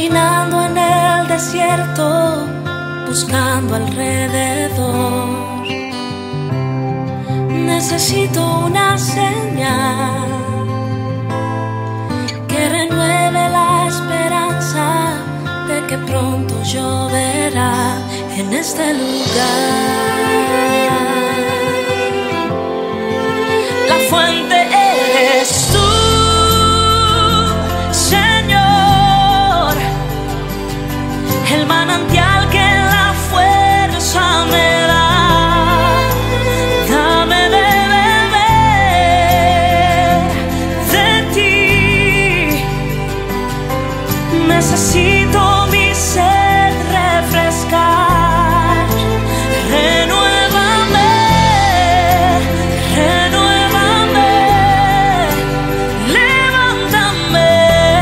caminando en el desierto, buscando alrededor. Necesito una señal que renueve la esperanza de que pronto lloverá en este lugar. La fuente eres tú, Señor, el manantial que la fuerza me da. Dame de beber de ti. Necesito mi sed refrescar. Renuévame, renuévame, levántame.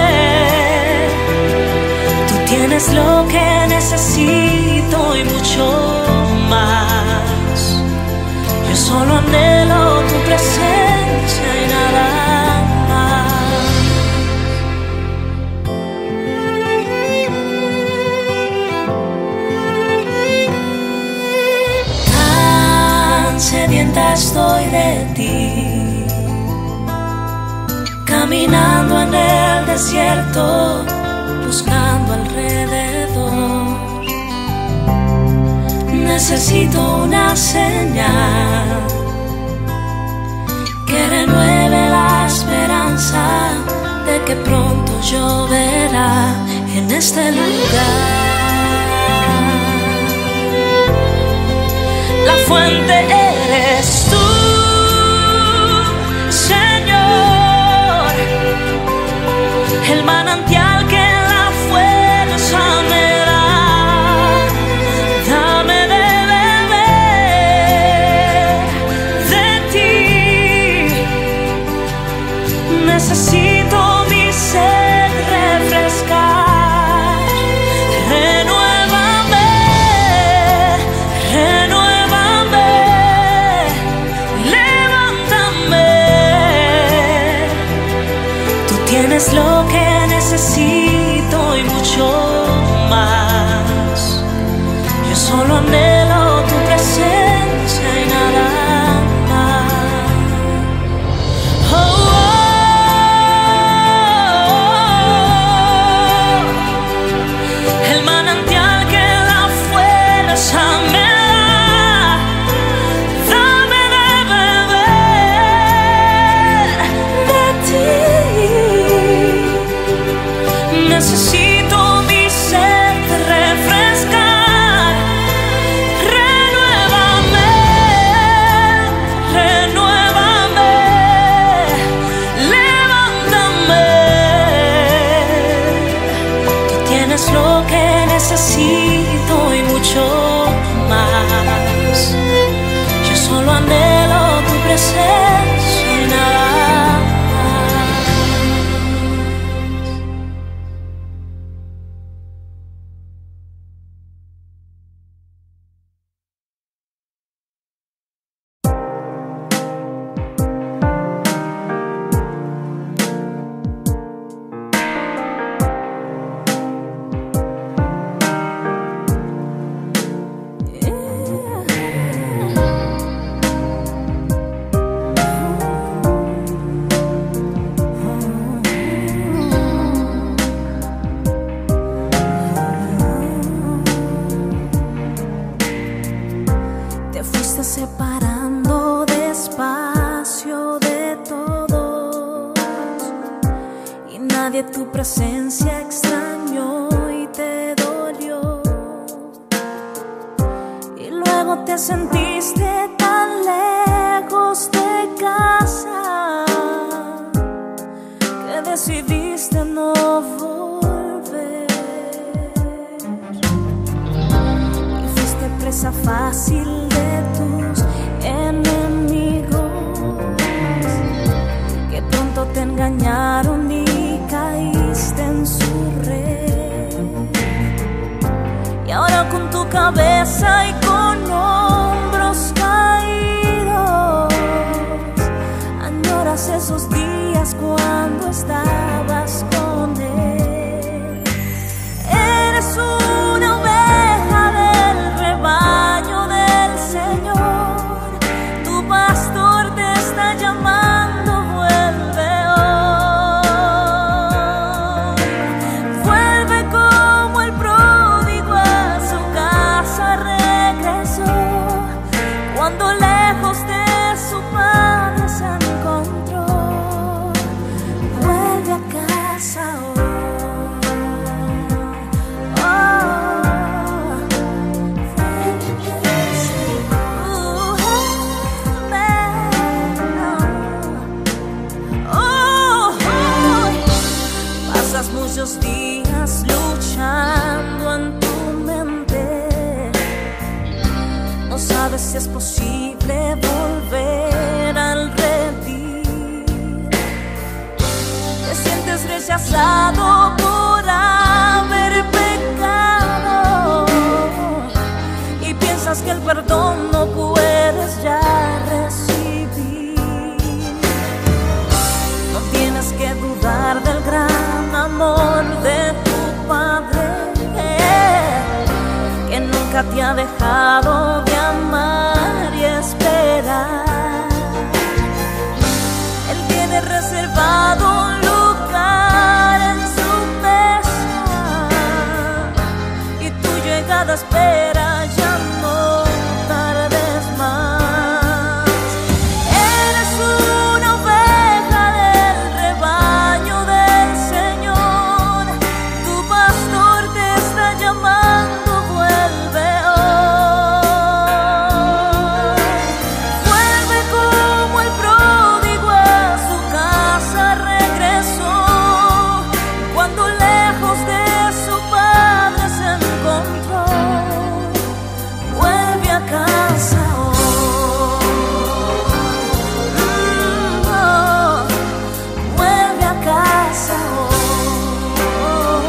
Tú tienes lo que necesito y mucho más. Yo solo anhelo tu presencia y nada más. Tan sedienta estoy de ti, caminando en el desierto, buscando alrededor. Necesito una señal que renueve la esperanza de que pronto lloverá en este lugar. La fuente eres tú, Señor, el manantial que la fuerza me da. Dame de beber de ti. Necesito mi sed refrescar. Renuévame, renuévame, levántame. Tú tienes lo que necesito y mucho más. Yo solo anhelo tu presencia y nada más. Oh, oh, oh. El manantial que la fuerza me da. Dame de beber de ti. Necesito mi sed refrescar. Renuévame, renuévame, levántame. Tú tienes lo que necesito y mucho más. Yo solo anhelo tu presencia y nada más. Te fuiste separando despacio de todos y nadie tu presencia extrañó y te dolió. Y luego te sentiste tan lejos de casa que decidiste no volver. Y fuiste presa fácil de tus enemigos que pronto te engañaron y caíste en su red. Y ahora con tu cabeza y con hombros caídos añoras esos días cuando estabas con él. lejos de su padre se encontró, vuelve a casa hoy. Muchos días luchando en tu mente, no sabes si es posible volver al redil. Te sientes rechazado por haber pecado y piensas que el perdón no puedes ya recibir. No tienes que dudar del gran amor de tu Padre, que nunca te ha dejado de amar y esperar. Él tiene reservado un lugar en su mesa y tu llegada espera, ya no tardes más. Eres una oveja del rebaño del Señor, tu pastor te está llamando, vuelve hoy. Vuelve como el pródigo a su casa regresó, cuando lejos de su padre se encontró, vuelve a casa hoy. Vuelve a casa hoy.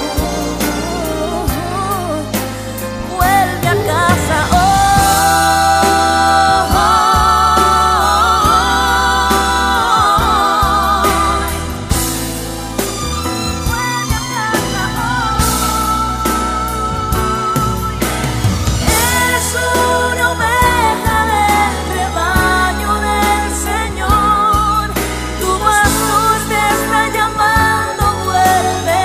Vuelve a casa hoy. Vuelve a casa hoy. Eres una oveja del rebaño del Señor, tu pastor te está llamando, vuelve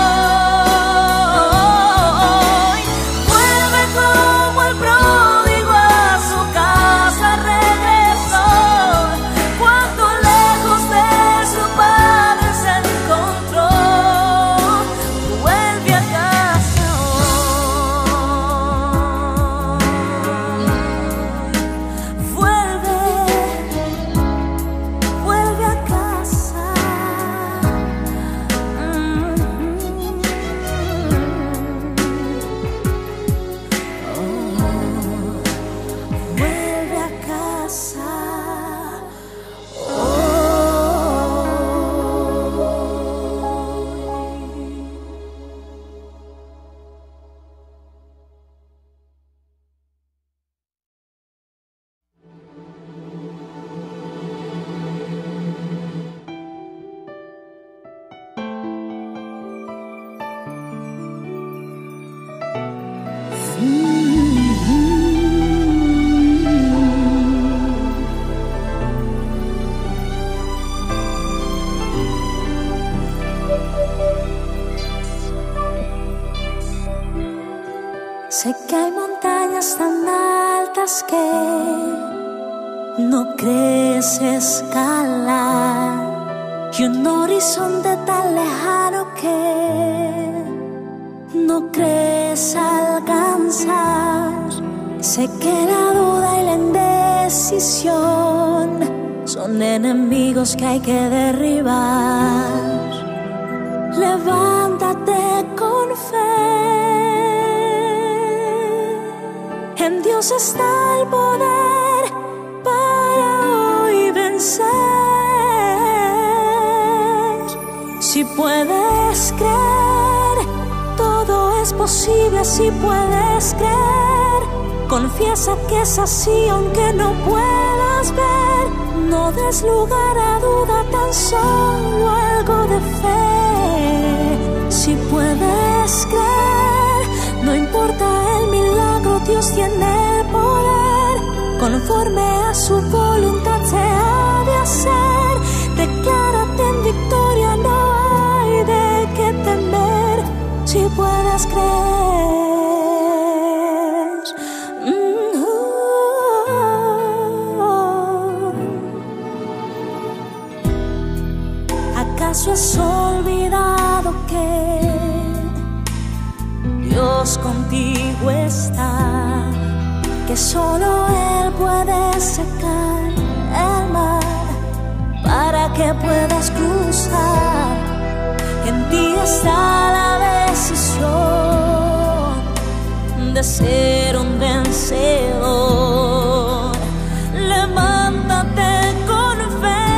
hoy. Vuelve como el pródigo a su casa regresó, cuando lejos de su padre se encontró, vuelve a casa hoy. Vuelve a casa. Vuelve a casa hoy. Sé que hay montañas tan altas que no crees escalar, y un horizonte tan lejano que no crees alcanzar. Sé que la duda y la indecisión son enemigos que hay que derribar. Levántate con fe, en Dios está el poder para hoy vencer. Si puedes creer, todo es posible. Si puedes creer, confiesa que es así aunque no puedas ver. No des lugar a duda, tan solo algo de fe. Si puedes creer, no importa el milagro, Dios tiene poder. Conforme a su voluntad se ha de hacer. Declárate en victoria, no hay de qué temer. Si puedes creer. ¿Acaso has olvidado que Dios contigo está? Que solo Él puede secar el mar para que puedas cruzar. En ti está la decisión de ser un vencedor. Levántate con fe.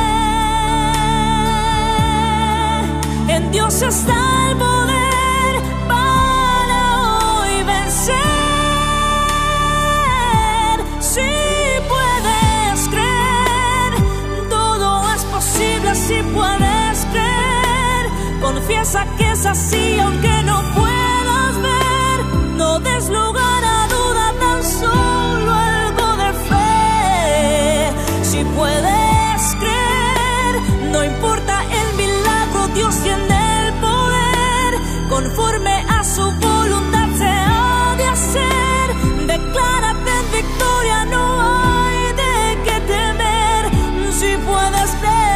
En Dios está el poder para hoy vencer. Si puedes creer, todo es posible. Si puedes creer, confiesa que es así, aunque no puedas ver. No des lugar a duda, tan solo algo de fe. Si puedes creer, no importa el milagro, Dios tiene el poder. Conforme a su voluntad se ha de hacer. Declárate en victoria, no hay de qué temer. Si puedes creer.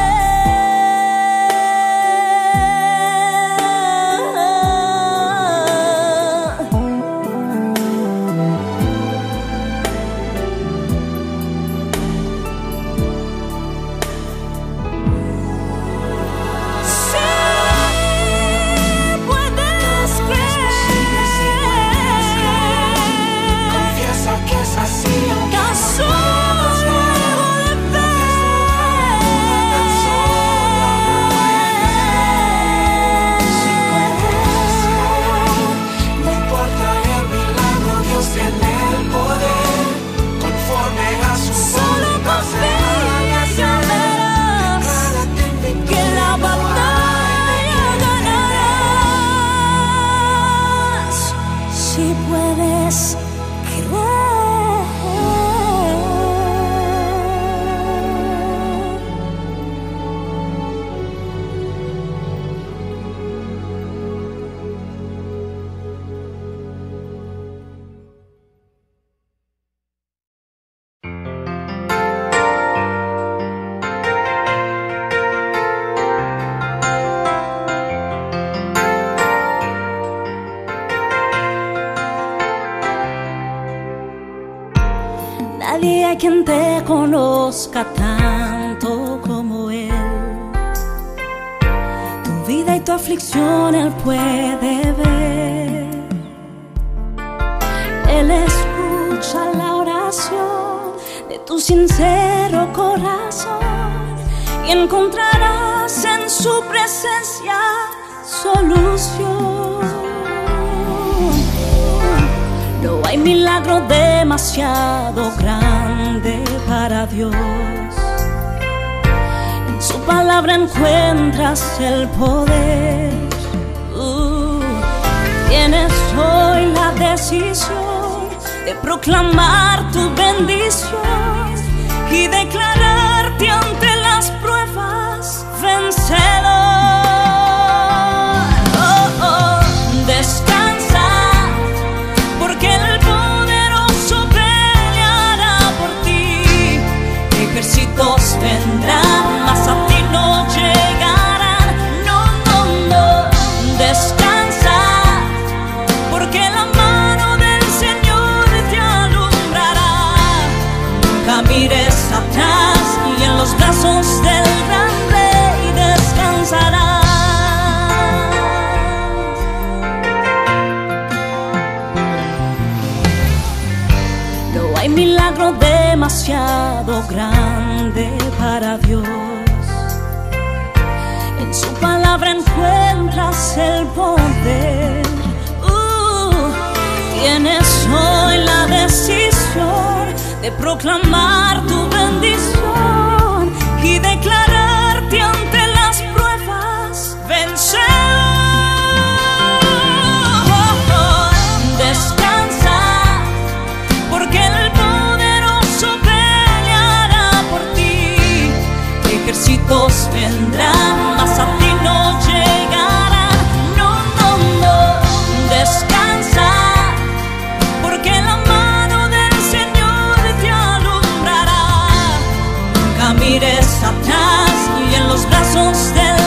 Nadie hay quien te conozca tanto como Él. Tu vida y tu aflicción Él puede ver. Él escucha la oración de tu sincero corazón y encontrarás en su presencia solución. No hay milagro demasiado grande para Dios. En su palabra encuentras el poder. Tienes hoy la decisión de proclamar tu bendición y declararte ante las pruebas vencedor. Descansa, porque el poderoso peleará por ti. Ejércitos vendrán, mas a ti no llegarán. No, no, no. Descansa, porque la mano del Señor te alumbrará. Nunca mires atrás y en los brazos del gran Rey descansarás. Hay milagro demasiado grande para Dios. En su palabra encuentras el poder. Tienes hoy la decisión de proclamar tu bendición y declararte ante las pruebas vencedor. Descansa, porque el poderoso peleará por ti. Ejércitos vendrán, mas a ti no llegarán. No, no, no. Descansa, porque la mano del Señor te alumbrará. Nunca mires atrás y en los brazos del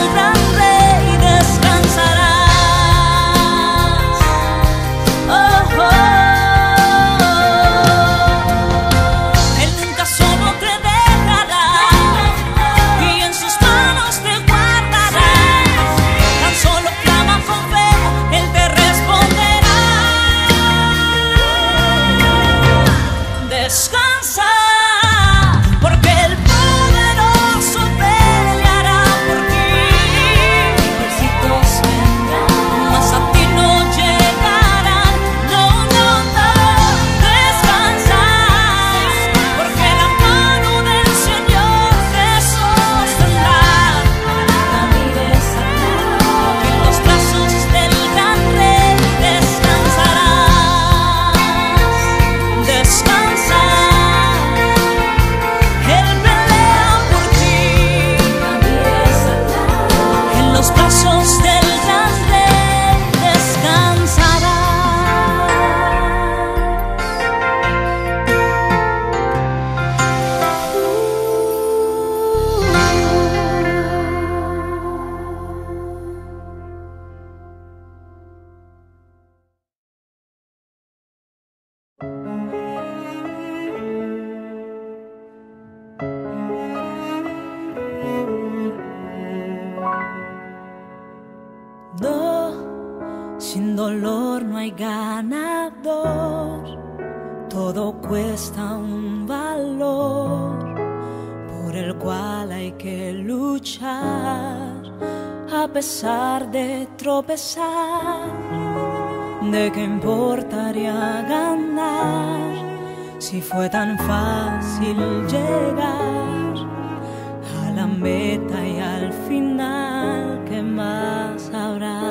hay ganador, todo cuesta un valor por el cual hay que luchar a pesar de tropezar. ¿De qué importaría ganar si fue tan fácil llegar a la meta y al final? ¿Qué más habrá?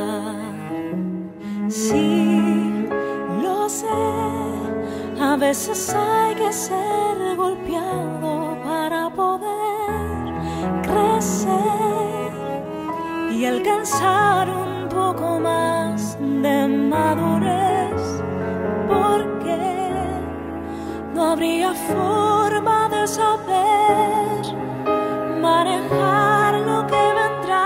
Sí, lo sé, a veces hay que ser golpeado para poder crecer y alcanzar un poco más de madurez, porque no habría forma de saber manejar lo que vendrá.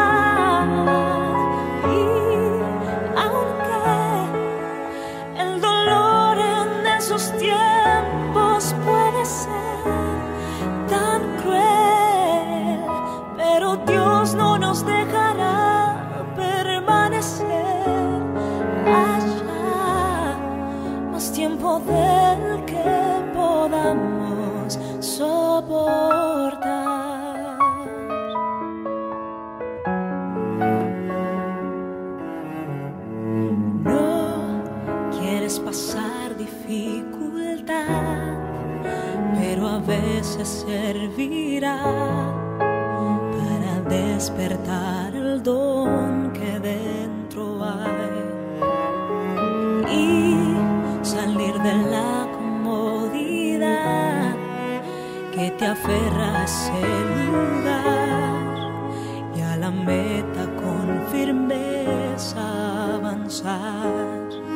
Y aunque el dolor en esos tiempos puede ser tan cruel, pero Dios no nos dejará permanecer allá más tiempo del que podamos soportar. No quieres pasar dificultad, pero a veces servirá para despertar el don que dentro hay y salir de la comodidad que te aferra a ese lugar y a la meta con firmeza avanzar.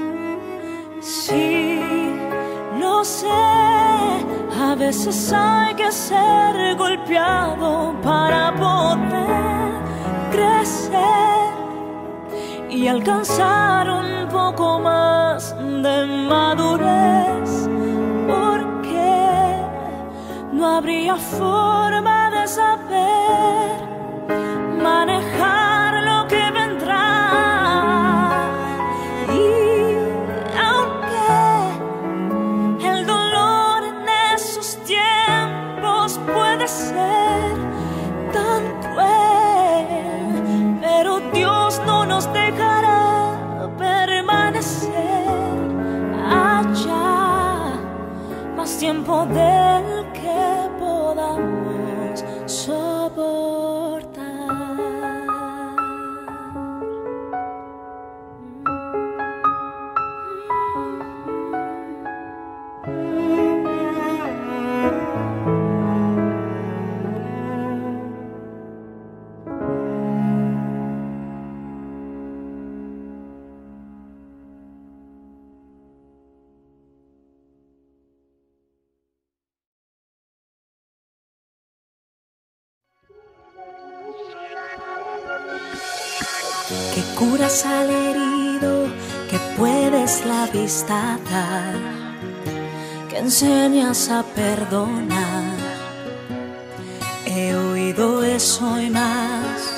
Sí, lo sé, a veces hay que ser golpeado para poder crecer y alcanzar un poco más de madurez, porque no habría forma de saber manejar lo que vendrá. Y aunque el dolor en esos tiempos puede ser tan cruel, pero Dios no nos dejará permanecer allá más tiempo del que podamos soportar. Que curas al herido, que puedes la vista dar, que enseñas a perdonar. He oído eso y más,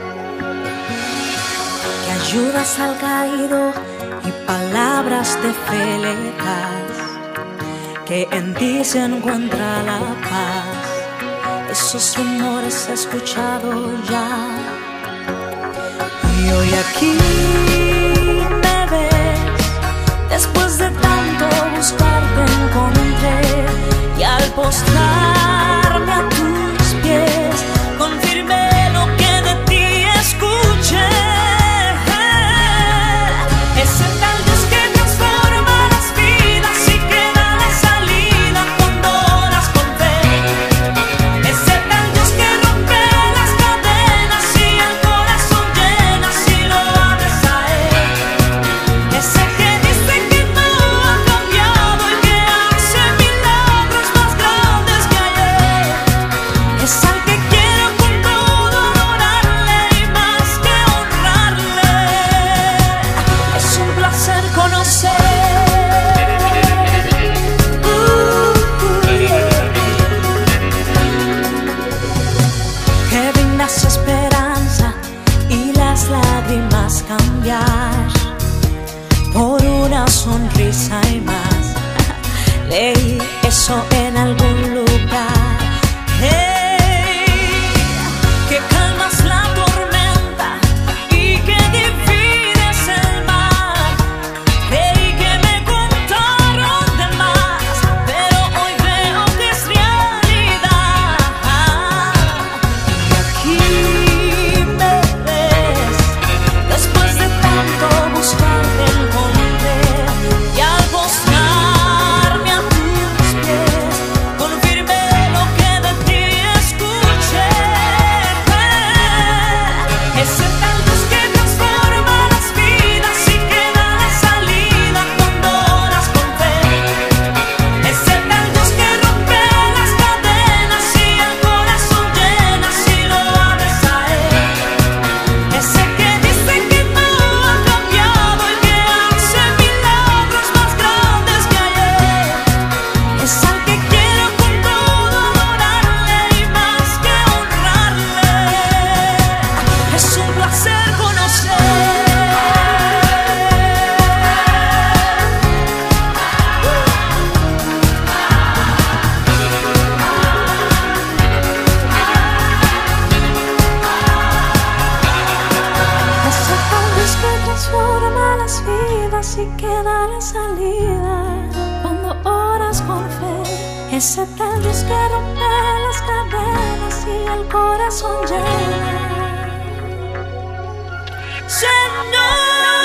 que ayudas al caído y palabras de fe le das, que en ti se encuentra la paz. Esos rumores he escuchado ya. Y hoy aquí me ves, después de tanto buscar te encontré, y al postrarme a tus pies confirmé lo que de ti escuché. Ese tal Dios que transforma las vidas y que da la salida cuando oras con fe. Ese tal Dios que rompe las cadenas y el corazón llena si lo abres a Él. Ese que dice que no ha cambiado y que hace milagros más grandes que hay si queda la salida. Cuando oras con fe, ese tal Dios que rompe las cadenas y el corazón llena. Señor,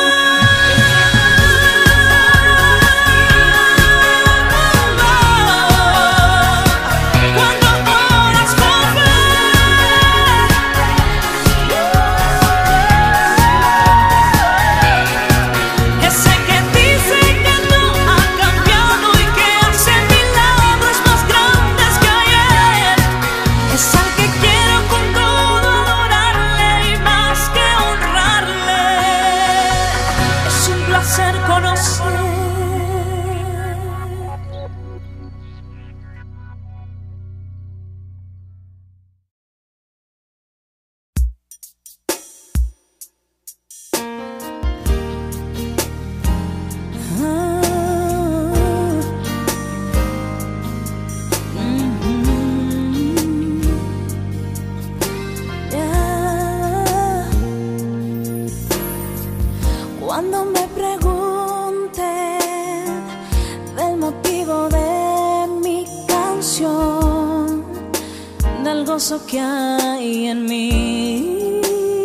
cuando me pregunten del motivo de mi canción, del gozo que hay en mí,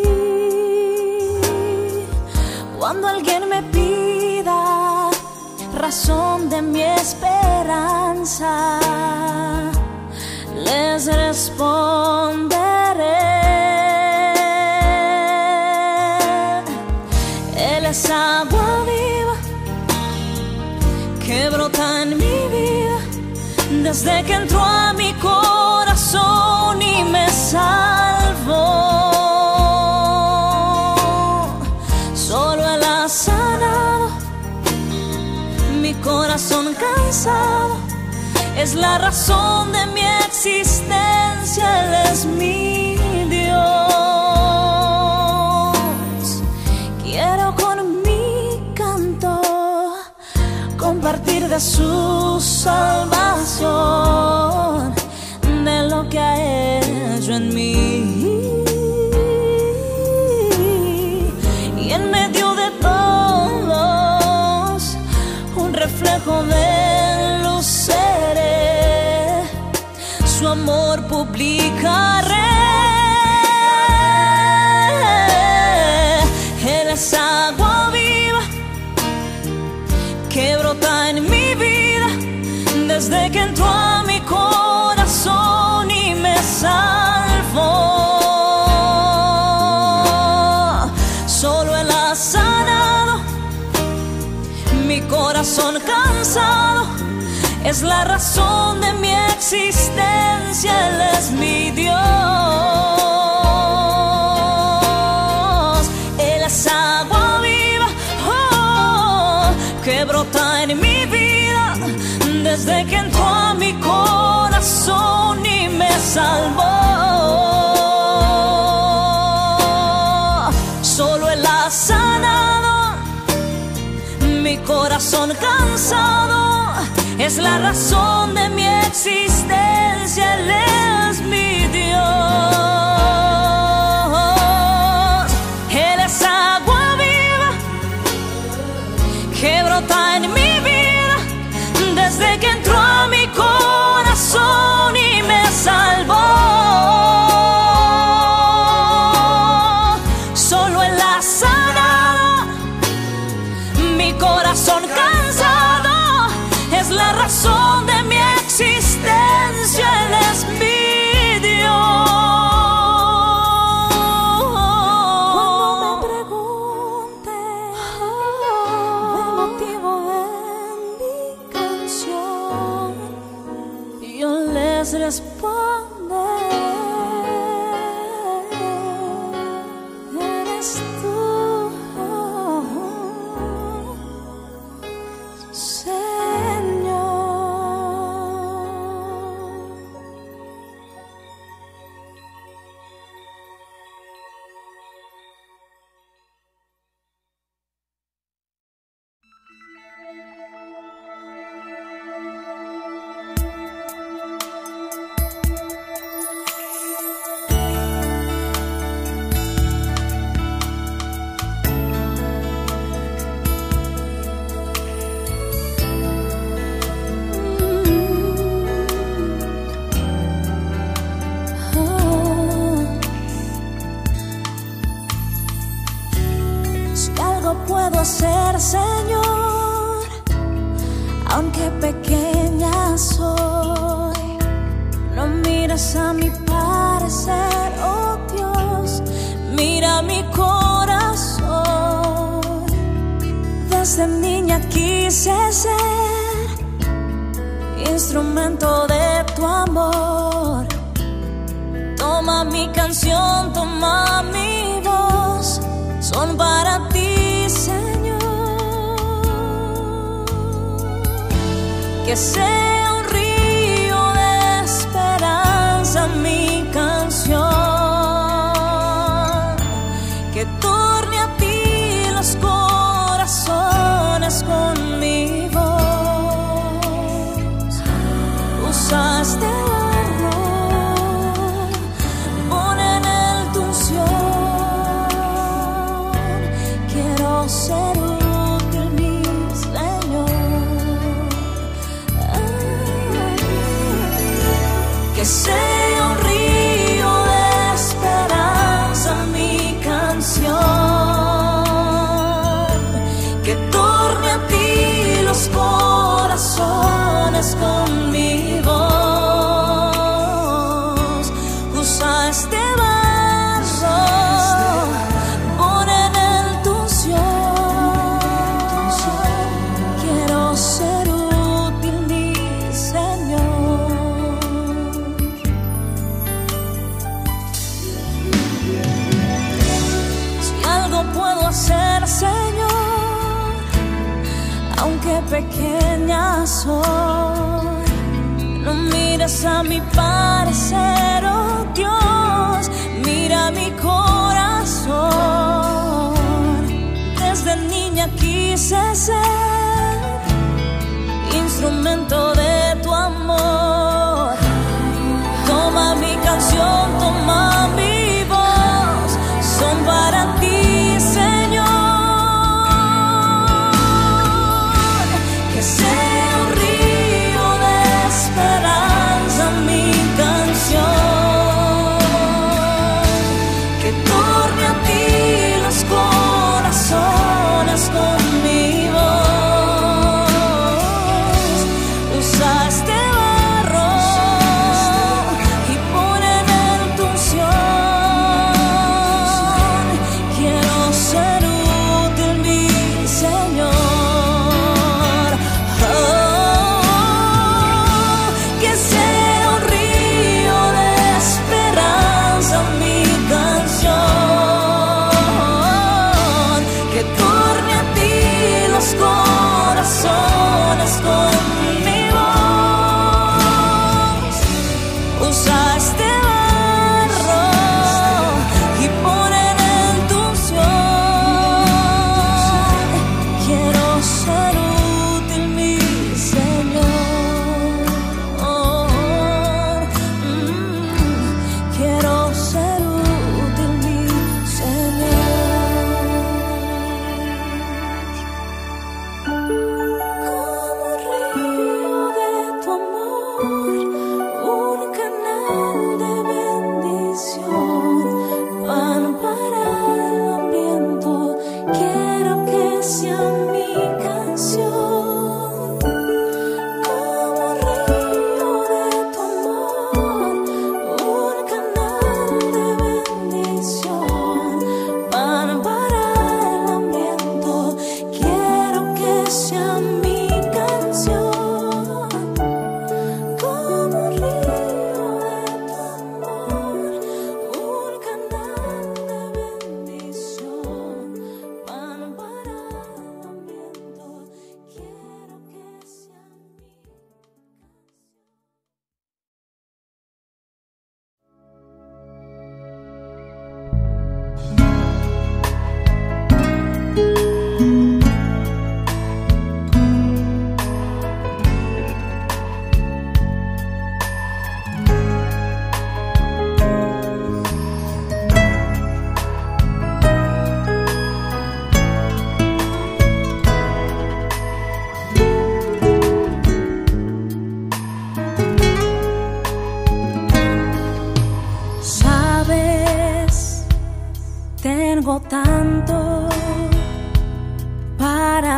cuando alguien me pida razón de mi esperanza, les responderé: Él es agua viva que brota en mi vida desde que entró a mi corazón y me salvó. Solo Él ha sanado mi corazón cansado, es la razón de mi existencia, Él es mi Dios. Quiero con mi canto compartir de su salvación, de lo que ha hecho en mí. Y en medio de todos, un reflejo de luz seré, su amor publicaré. Él es agua viva que brota en mi vida desde que entró a mi corazón y me salvó. Solo Él ha sanado mi corazón cansado, es la razón de mi existencia, Él es mi Dios. Él es agua viva, oh, que brota en mi vida desde que entró a mi corazón y me salvó. Solo Él ha sanado mi corazón cansado, es la razón de mi existencia, Él es mi Dios. Él es agua viva que brota en mi vida desde que entró a mi corazón y me salvó. Solo Él ha sanado mi corazón cansado, es la razón de mi existencia, Él es mi Dios. Cuando me pregunten el motivo de mi canción, yo les responderé: eres tú, Señor. hacer, Señor, aunque pequeña soy. No mires a mi parecer, oh Dios, mira mi corazón. Desde niña quise ser instrumento de tu amor. Toma mi canción, toma mi voz, son para ti, Señor. Que sea un río de esperanza mi canción, que torne a ti los corazones con mi voz. Usaste ser útil, mi Señor. Que sea un río de esperanza mi canción, que torne a ti los corazones con mi voz. Usa este pequeña soy. No mires a mi parecer, oh Dios, mira mi corazón. Desde niña quise ser instrumento de tu amor. Toma mi canción, toma mi voz, son para ti, Señor. Que sea un río de esperanza mi canción, que torne a ti los corazones con mi voz. Usaste barro y pon en él tu unción. Quiero ser útil, mi Señor. Con mi voz, usaste barro y pon en él tu unción. Quiero ser útil, mi Señor. Quiero ser útil, mi Señor. Un canal de bendición, pan para el hambriento, quiero que sea mi canción. Como río de tu amor, un canal de bendición, pan para el hambriento, quiero que sea mi canción. Tengo tanto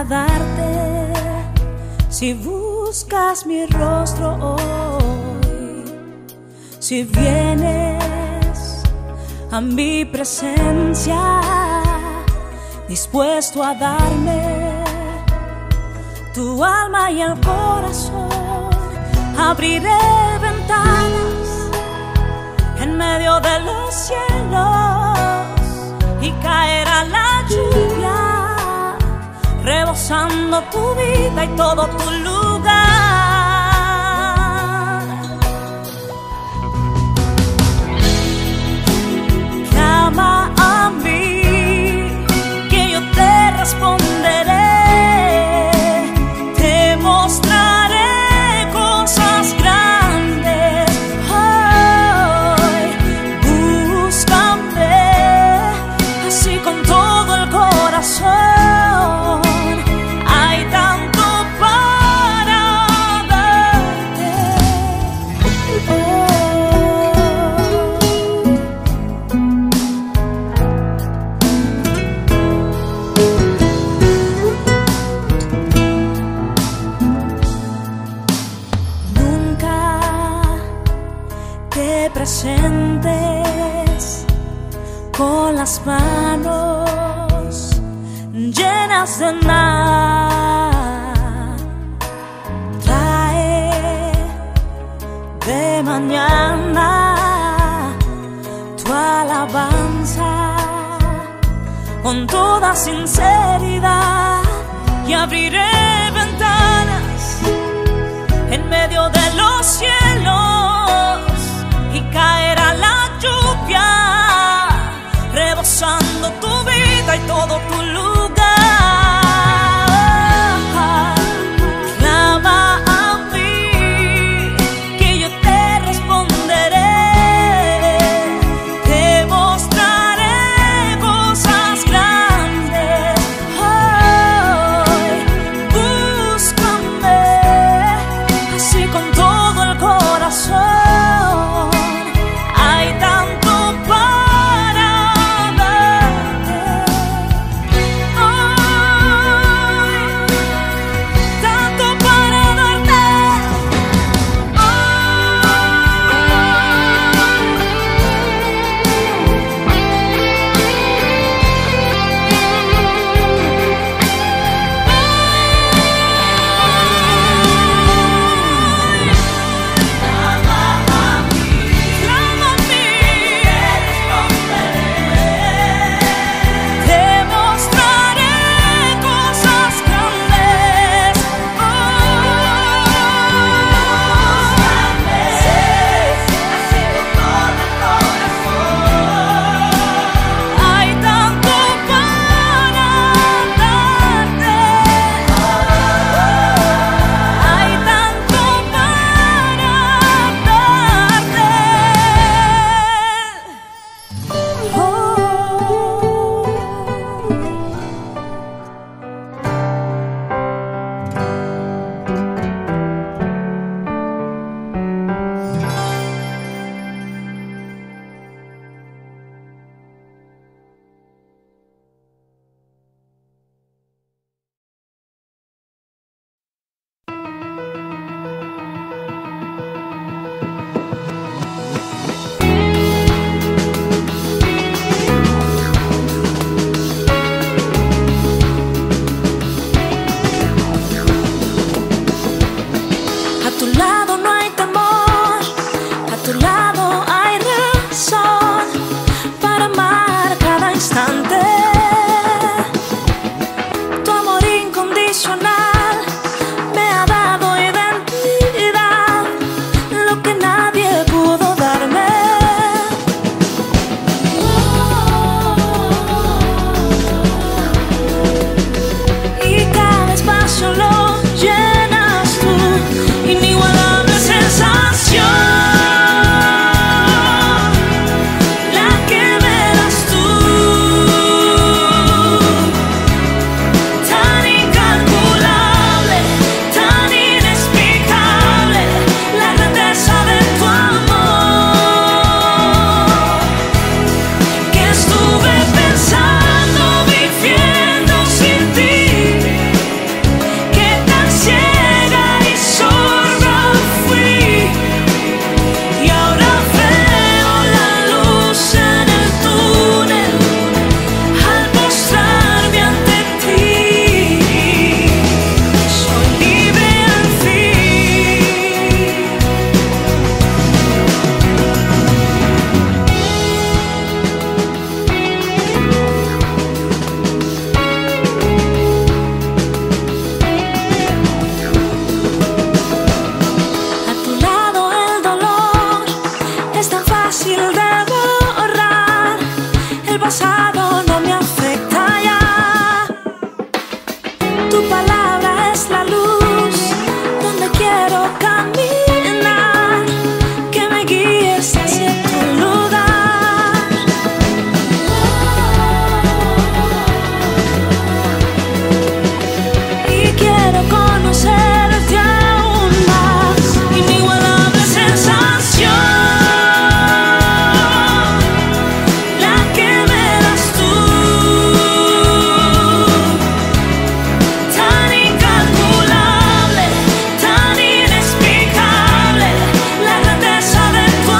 agradarte si buscas mi rostro hoy, si vienes a mi presencia dispuesto a darme tu alma y el corazón. Abriré ventanas en medio de los cielos y caerá la lluvia, rebosando tu vida y todo tu lugar. Clama a mí, que yo te responderé. Te mostraré cosas grandes hoy. Búscame así con todo el corazón. Hay tanto para darte. Nunca te presentes con las manos llenas de nada. Trae de mañana tu alabanza con toda sinceridad y abriré ventanas en medio de los cielos y caerá la lluvia, rebosando tu vida y todo tu lugar. Clama a mí, que yo te responderé. Te mostraré cosas grandes hoy. Búscame así con todo el corazón. pasado no me afecta ya. Tu palabra es la luz donde quiero caminar, que me guíes hacia tu lugar. Y quiero conocerte aún más, inigualable sensación, la que me das tú, tan incalculable, tan inexplicable, la grandeza de tu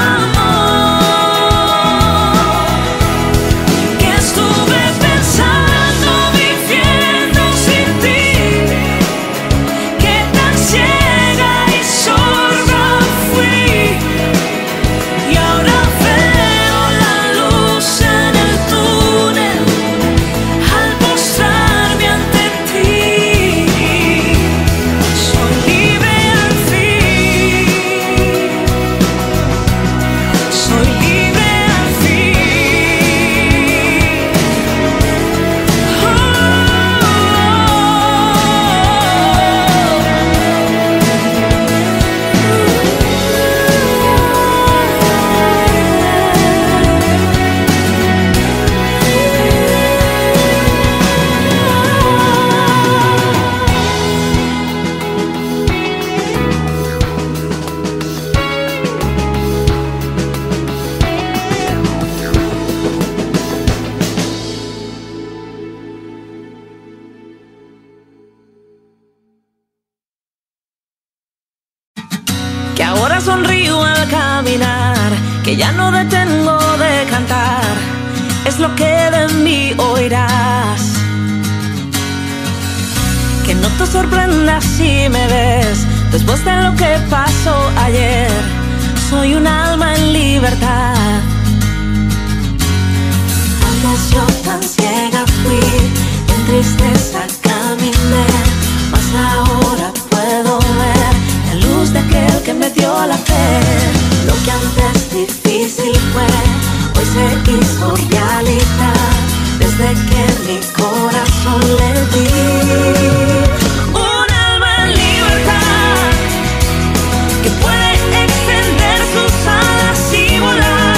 amor, que estuve pensando viviendo sin ti, que tan ciega y sorda fui, y ahora veo la luz en el túnel al postrarme ante ti. Soy libre al fin, soy libre al que ahora sonrío al caminar, que ya no detengo de cantar, es lo que de mí oirás. Que no te sorprendas si me ves después de lo que pasó ayer. Soy un alma en libertad. Antes yo tan ciega fui, en tristeza caminé, mas ahora puedo ver la luz de aquel que me dio la fe. Lo que antes difícil fue, hoy se hizo realidad, desde que mi corazón le di. Un alma en libertad, que puede extender sus alas y volar.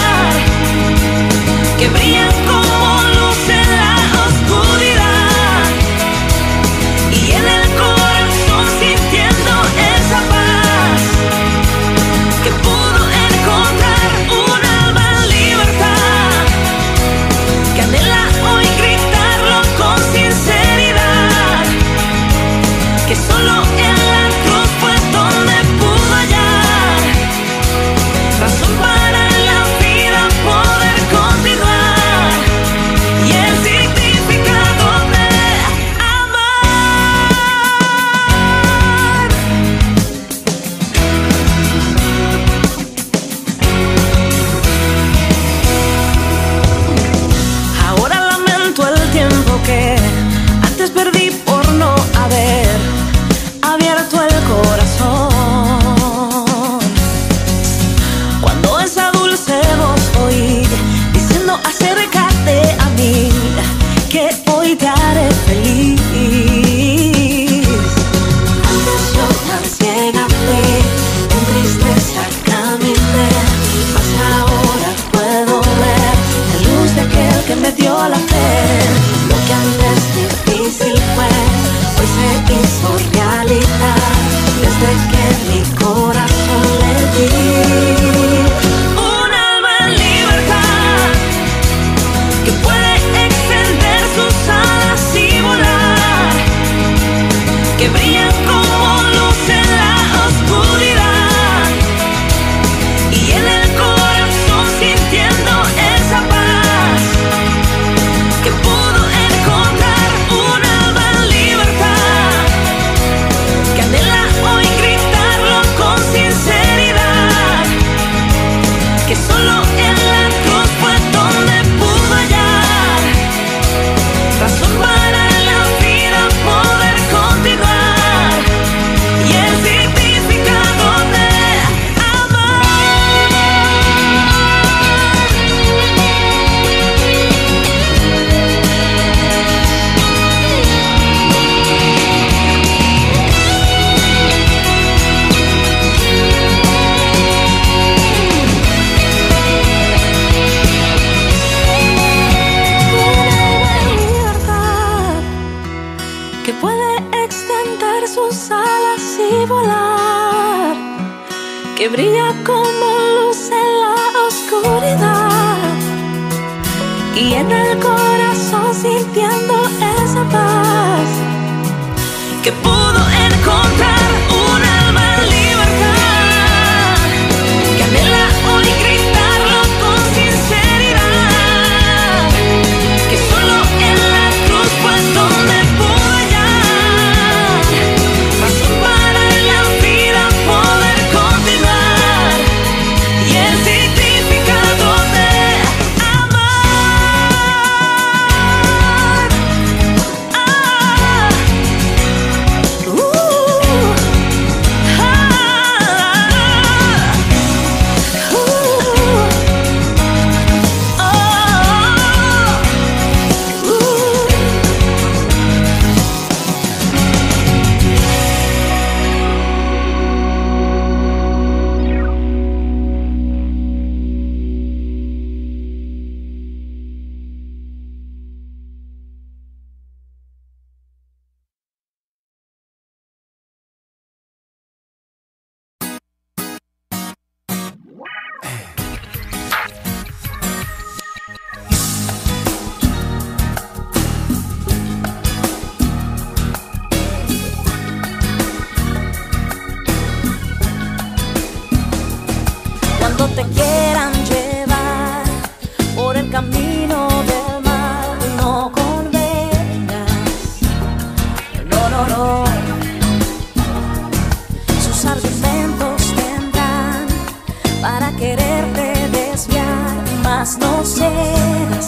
más no serás.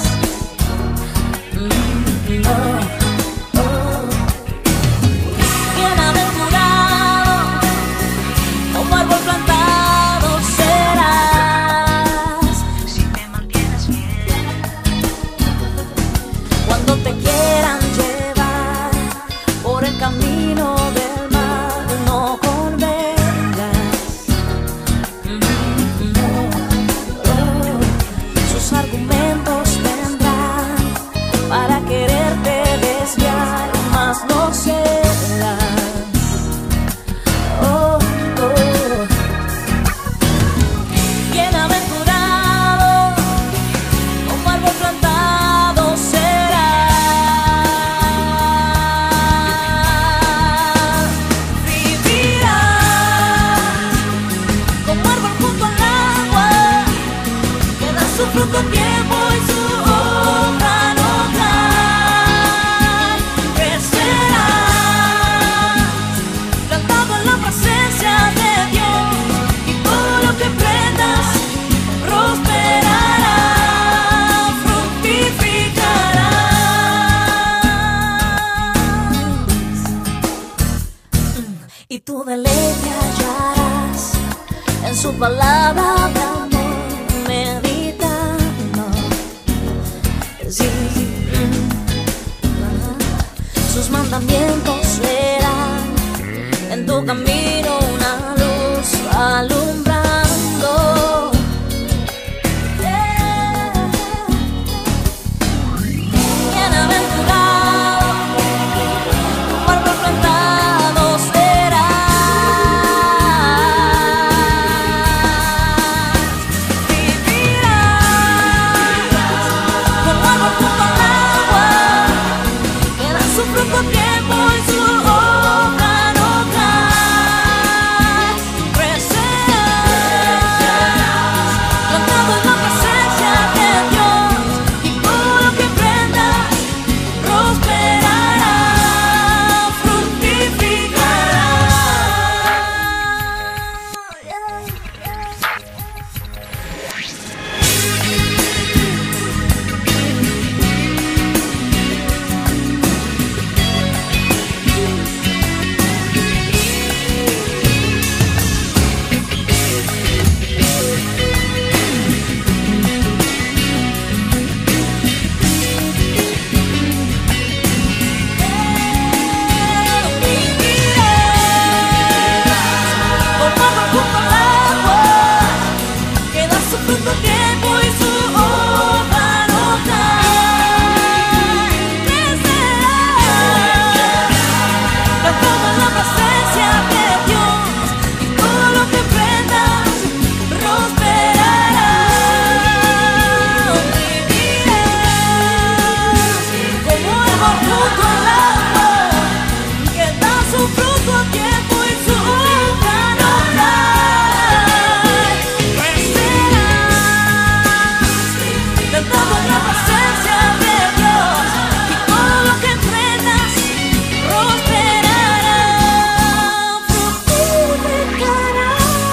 Bienaventurado, como árbol plantado serás, si te mantienes fiel. Cuando te quieran llevar por el camino del mal, no convengas. Sus argumentos tendrán para quererte desviar, mas no serás. Oh, oh. Bienaventurado, como árbol plantado serás. Vivirás como árbol junto al agua, que da su fruto a tiempo y su hoja no cae. Crecerás plantado en la presencia de Dios, y todo lo que emprendas prosperará, fructificarás. Y tu deleite hallarás en su palabra de amor, meditando. Sí. Sus mandamientos serán en tu camino una luz alumbrando. Bienaventurado, como árbol plantado serás. Vivirás como árbol junto al agua, que da su fruto a tiempo y su hoja no cae. Crecerás plantado en la presencia de Dios, y todo lo que emprendas prosperará, fructificará. Como árbol junto al agua, que da su fruto a tiempo y su hoja no cae. Crecerás plantado en la presencia de Dios, y todo lo que emprendas prosperará. Vivirás como árbol junto al agua, que da su fruto a tiempo y su hoja no cae. Crecerás plantado en la presencia de Dios, y todo lo que emprendas prosperará, fructificará.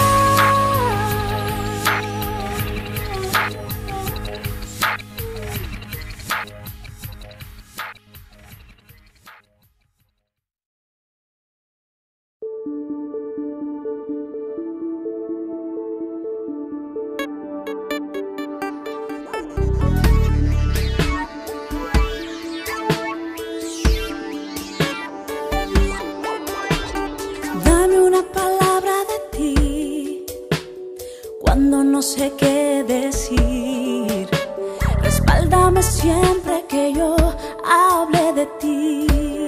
Dame una palabra de ti cuando no sé qué decir. Respáldame siempre que yo hable de ti.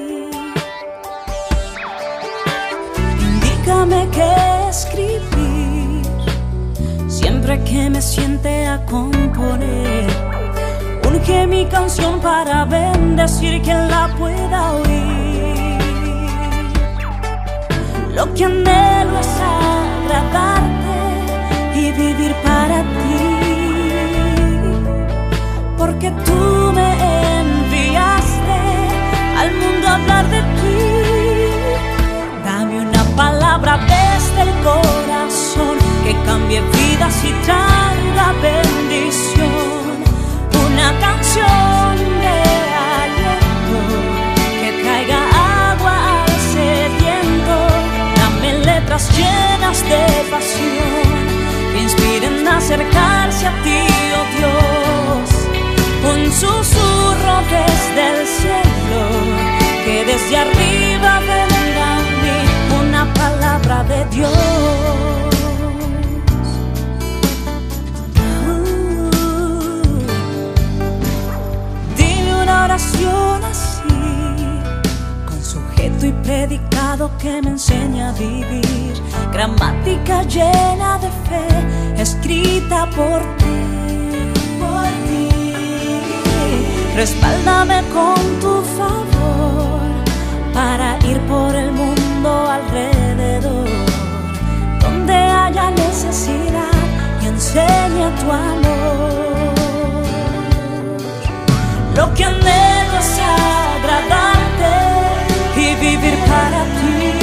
Indícame qué escribir siempre que me siente a componer. Unge mi canción para bendecir quien la pueda oír. Lo que anhelo es agradarte y vivir para ti, porque tú me enviaste al mundo a hablar de ti. Dame una palabra desde el corazón que cambie vidas y traiga bendición. escrito y predicado que me enseña a vivir, gramática llena de fe, escrita por ti. Respáldame con tu favor para ir por el mundo alrededor, donde haya necesidad, y enseña tu amor. Lo que anhelo es agradarte y vivir para ti,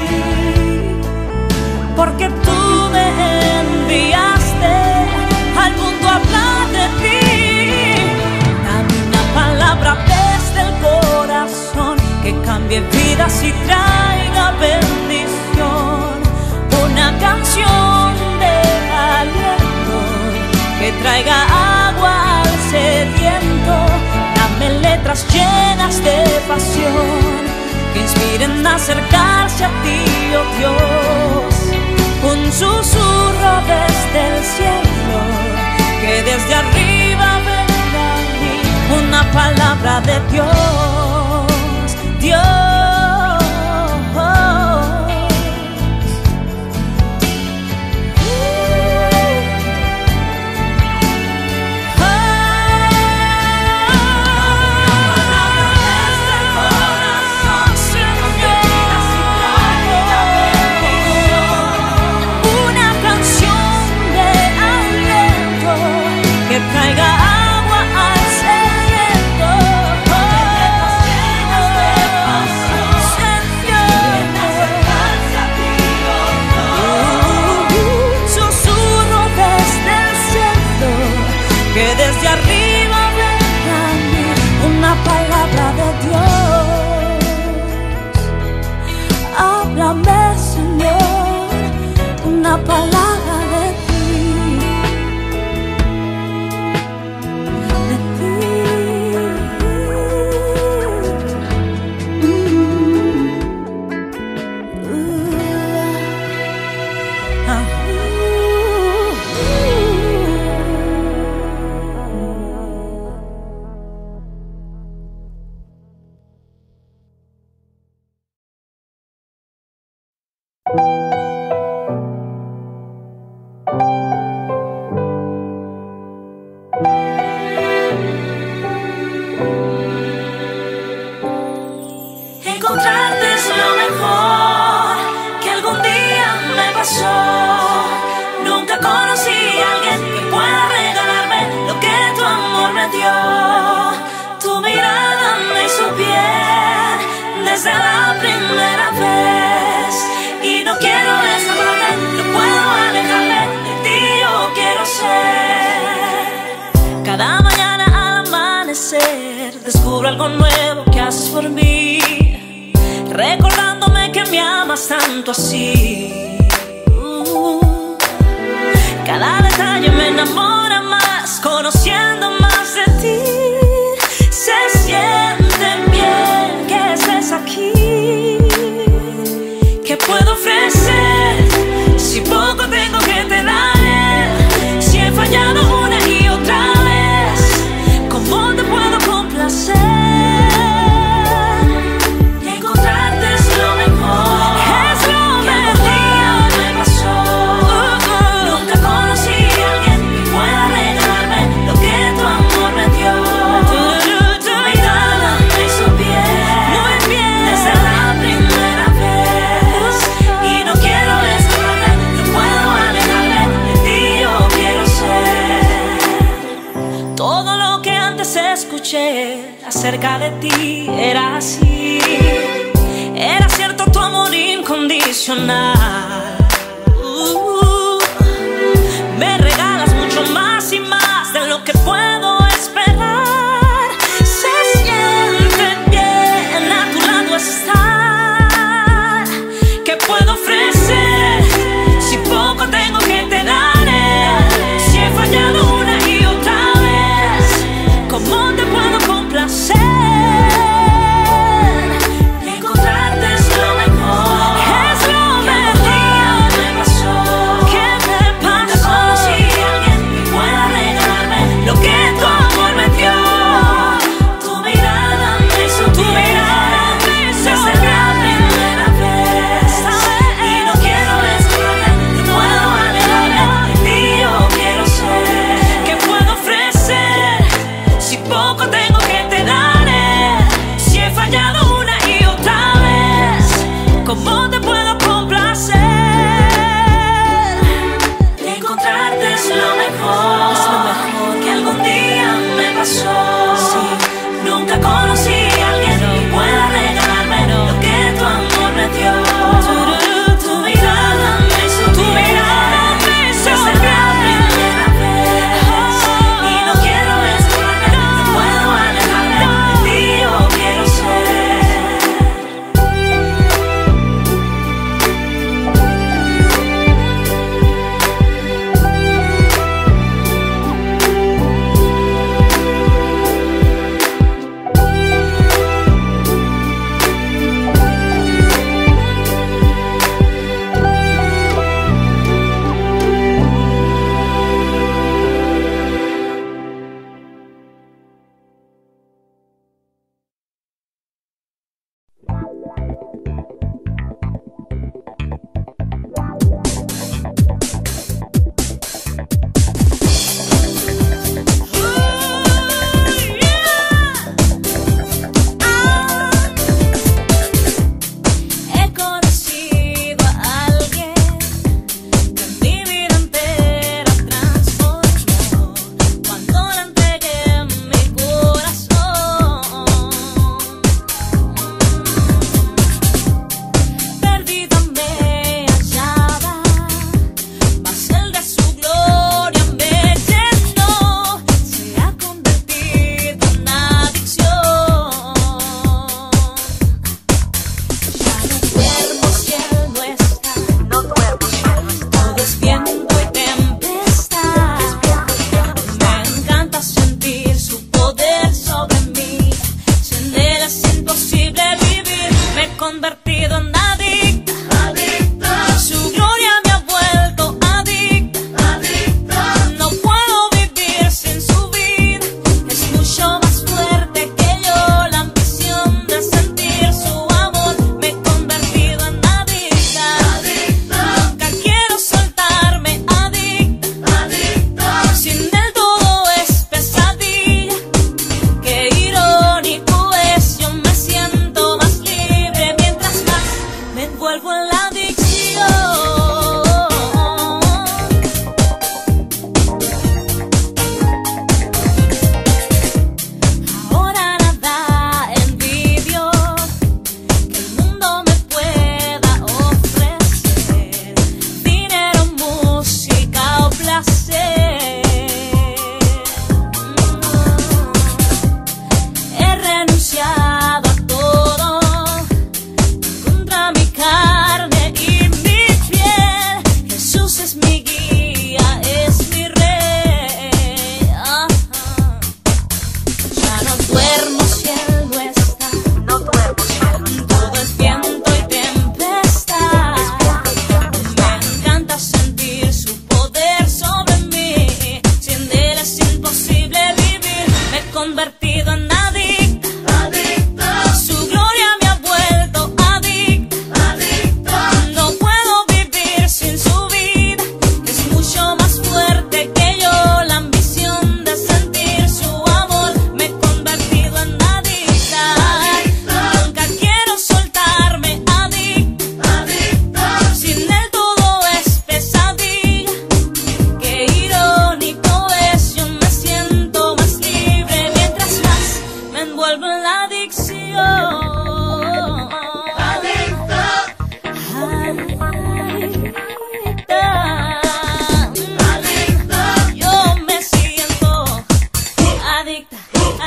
porque tú me enviaste al mundo a hablar de ti. Dame una palabra desde el corazón que cambie vidas y traiga bendición, una canción de aliento que traiga agua al sediento. Dame letras llenas de pasión que inspiren a acercarse a ti, oh Dios. Un susurro desde el cielo que desde arriba venga a mí, una palabra de Dios, Dios. Háblame, Señor, una palabra de ti, de ti. Encontrarte es lo mejor que algún día me pasó. Nunca conocí a alguien que pueda regalarme lo que tu amor me dio. Tu mirada me hizo bien desde la primera vez, y no quiero escaparme, no puedo alejarme de ti, yo quiero ser. Cada mañana al amanecer descubro algo nuevo que haces por mí, recordándome que me amas tanto así. Cada detalle me enamora más, conociendo más de ti. Se siente bien que estés aquí. ¿Qué puedo ofrecer si poco tengo que te dar? Si he fallado una y otra vez, ¿cómo te puedo complacer? Acerca de ti era así, era cierto tu amor incondicional. Me regalas mucho más y más de lo que puedo esperar. Se siente bien a tu lado estar. ¿Qué puedo ofrecer si poco tengo que te daré? Si he fallado una y otra vez, ¿cómo te puedo complacer? Encontrarte es lo mejor, es lo mejor. ¿Qué me pasó? ¿Qué me pasó? Nunca conocí a alguien que pueda regalarme lo que tú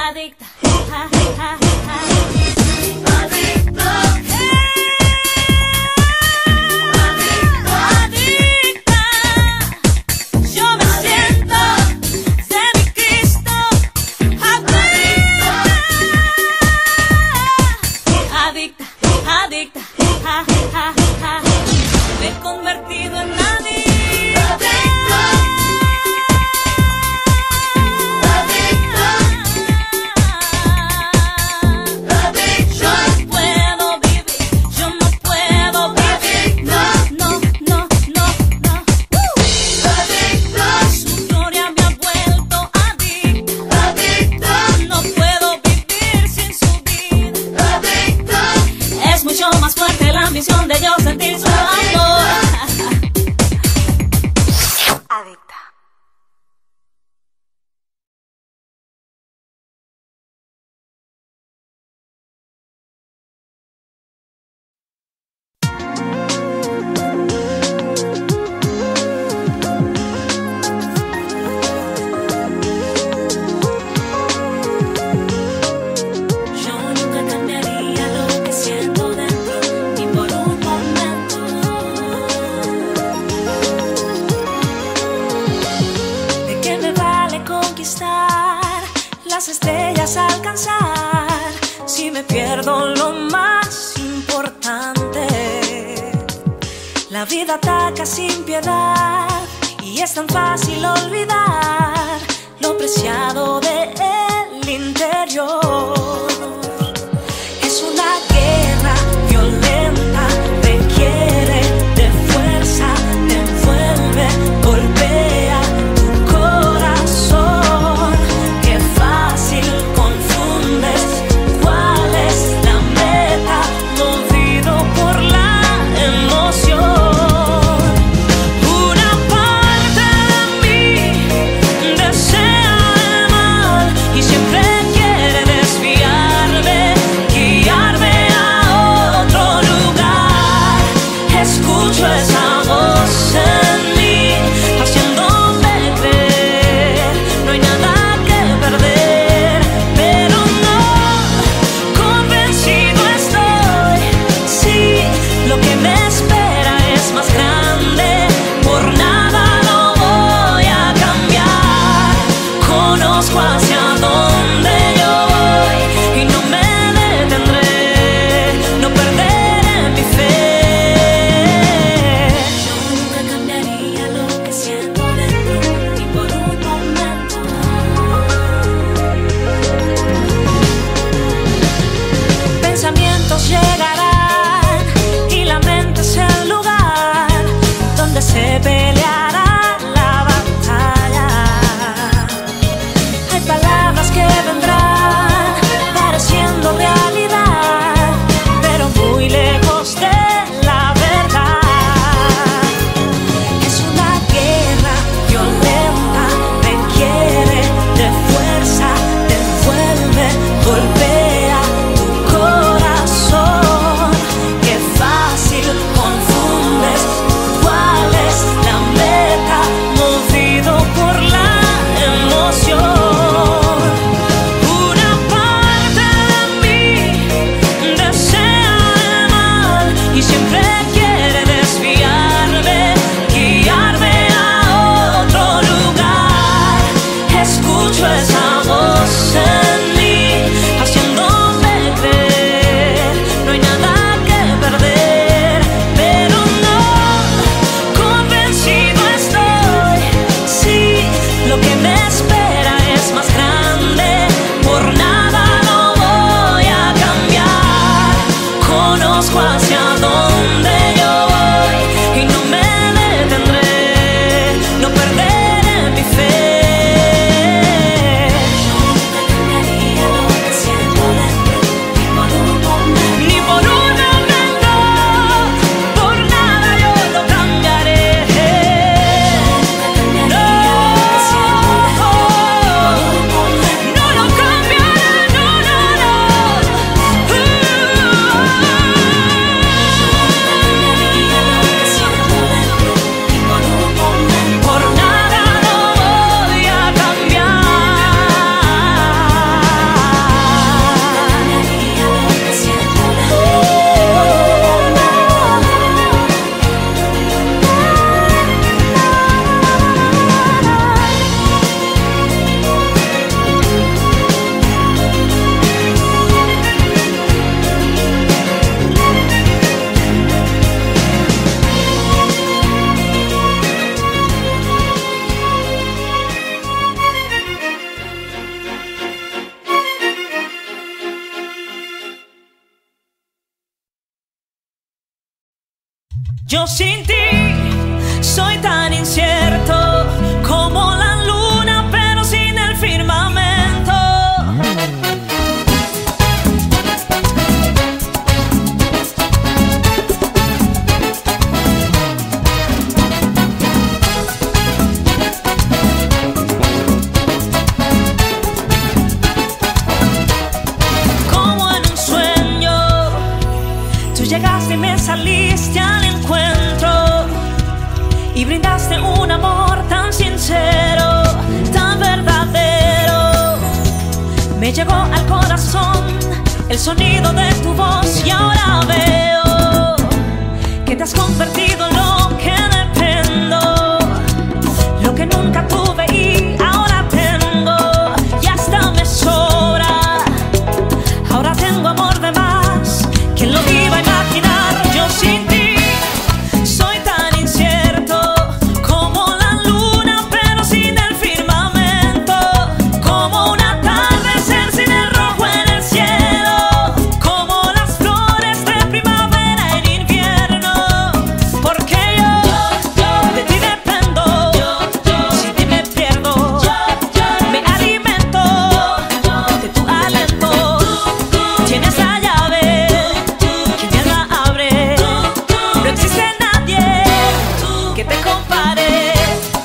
adicta, adicta. Yo me siento de mi Cristo, adicta, adicta, me he convertido en nadie. Más fuerte la ambición de yo sentir su amor. Adicta. Las estrellas alcanzar si me pierdo lo más importante. La vida ataca sin piedad y es tan fácil olvidar lo preciado del interior. Es una guerra violenta, requiere de fuerza, te envuelve, golpea tu corazón. Qué fácil confundes cuál es la meta, movido por la emoción. Una parte de mí desea el mal y siempre quiere desviarme, guiarme a otro lugar. Escucho esa voz en mí, haciéndome creer no hay nada que perder, pero no, convencido estoy, sí, lo que me espera es más grande, por nada lo voy a cambiar. Conozco hacia dónde yo voy y no me detendré, no perderé mi fe. Yo nunca cambiaría lo que siento dentro, ni por un momento. Pensamientos llegarán y la mente es el lugar donde se peleará la batalla. Hay palabras Yo sin ti soy tan incierto como la luna, pero sin el firmamento. Como en un sueño, tú llegaste y me saliste al encuentro y brindaste un amor tan sincero, tan verdadero. Me llegó al corazón el sonido de tu voz y ahora veo que te has convertido en lo que dependo, lo que nunca tuve y ahora tengo, y hasta me sobra. Ahora tengo amor de más, ¿quién lo iba a imaginar? Yo sin ti soy tan incierto como la luna, pero sin el firmamento, como un atardecer sin el rojo en el cielo, como las flores de primavera en invierno. Porque yo de ti dependo, sin ti me pierdo, me alimento de tu aliento. Tienes la llave que mi alma abre, no existe nadie que te compare.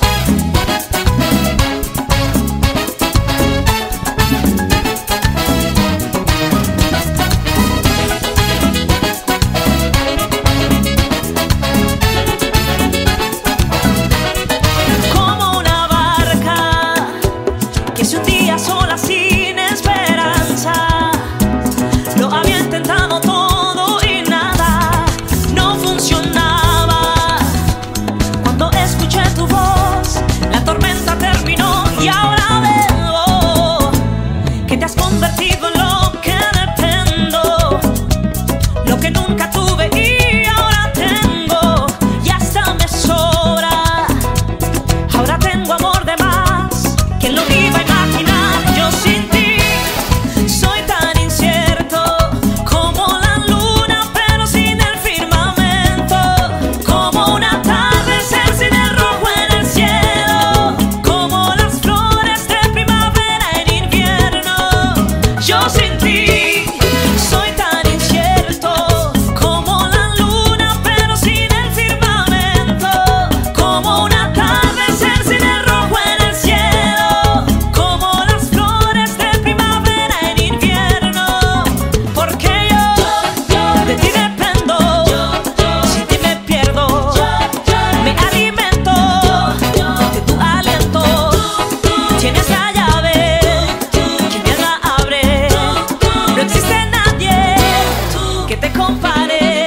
Como una barca que se hundía sola sin esperanza, lo había intentado todo y nada, no funcionaba. Cuando escuché tu voz, la tormenta terminó y ahora veo que te has convertido en lo que dependo, lo que nunca tuve y ahora tengo, y hasta me sobra. Ahora tengo amor de más, ¿quién lo iba a imaginar? Yo sin ti soy tan incierto como la luna, pero sin el firmamento, como un atardecer sin el rojo en el cielo, como las flores de primavera en invierno. Yo sin ti soy tan incierto como la luna, pero sin el firmamento, como un atardecer sin el rojo en el cielo, como las flores de primavera en invierno. Porque yo de ti dependo, sin ti me pierdo, me alimento de tu aliento. Tienes la llave que mi alma abre, no existe nadie que te compare.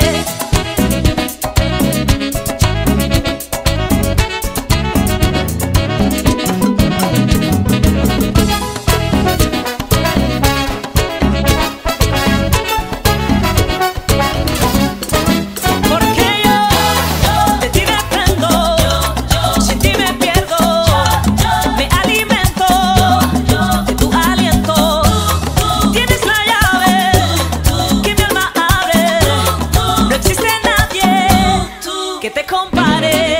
Porque yo de ti dependo, sin ti me pierdo, me alimento de tu aliento. Tienes la llave que mi alma abre, no existe nadie que te compare.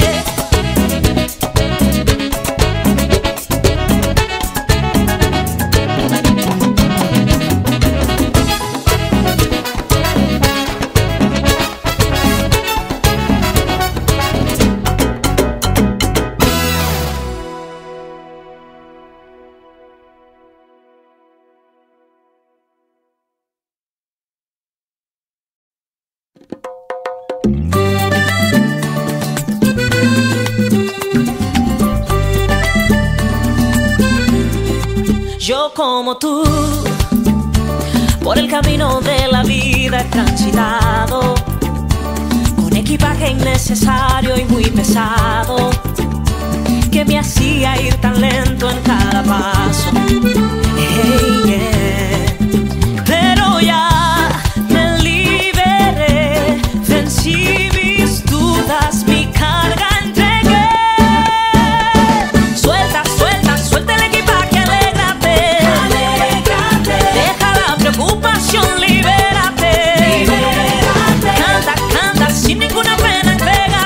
Yo como tú, por el camino de la vida he transitado, con equipaje innecesario y muy pesado, que me hacía ir tan lento en cada paso. Hey, yeah. Pero ya me liberé, vencí mis dudas, mi carga entregué. Suelta, suelta, suelta el equipaje, alégrate, alégrate. Deja la preocupación, libérate, libérate. Canta, canta, sin ninguna pena, entrega.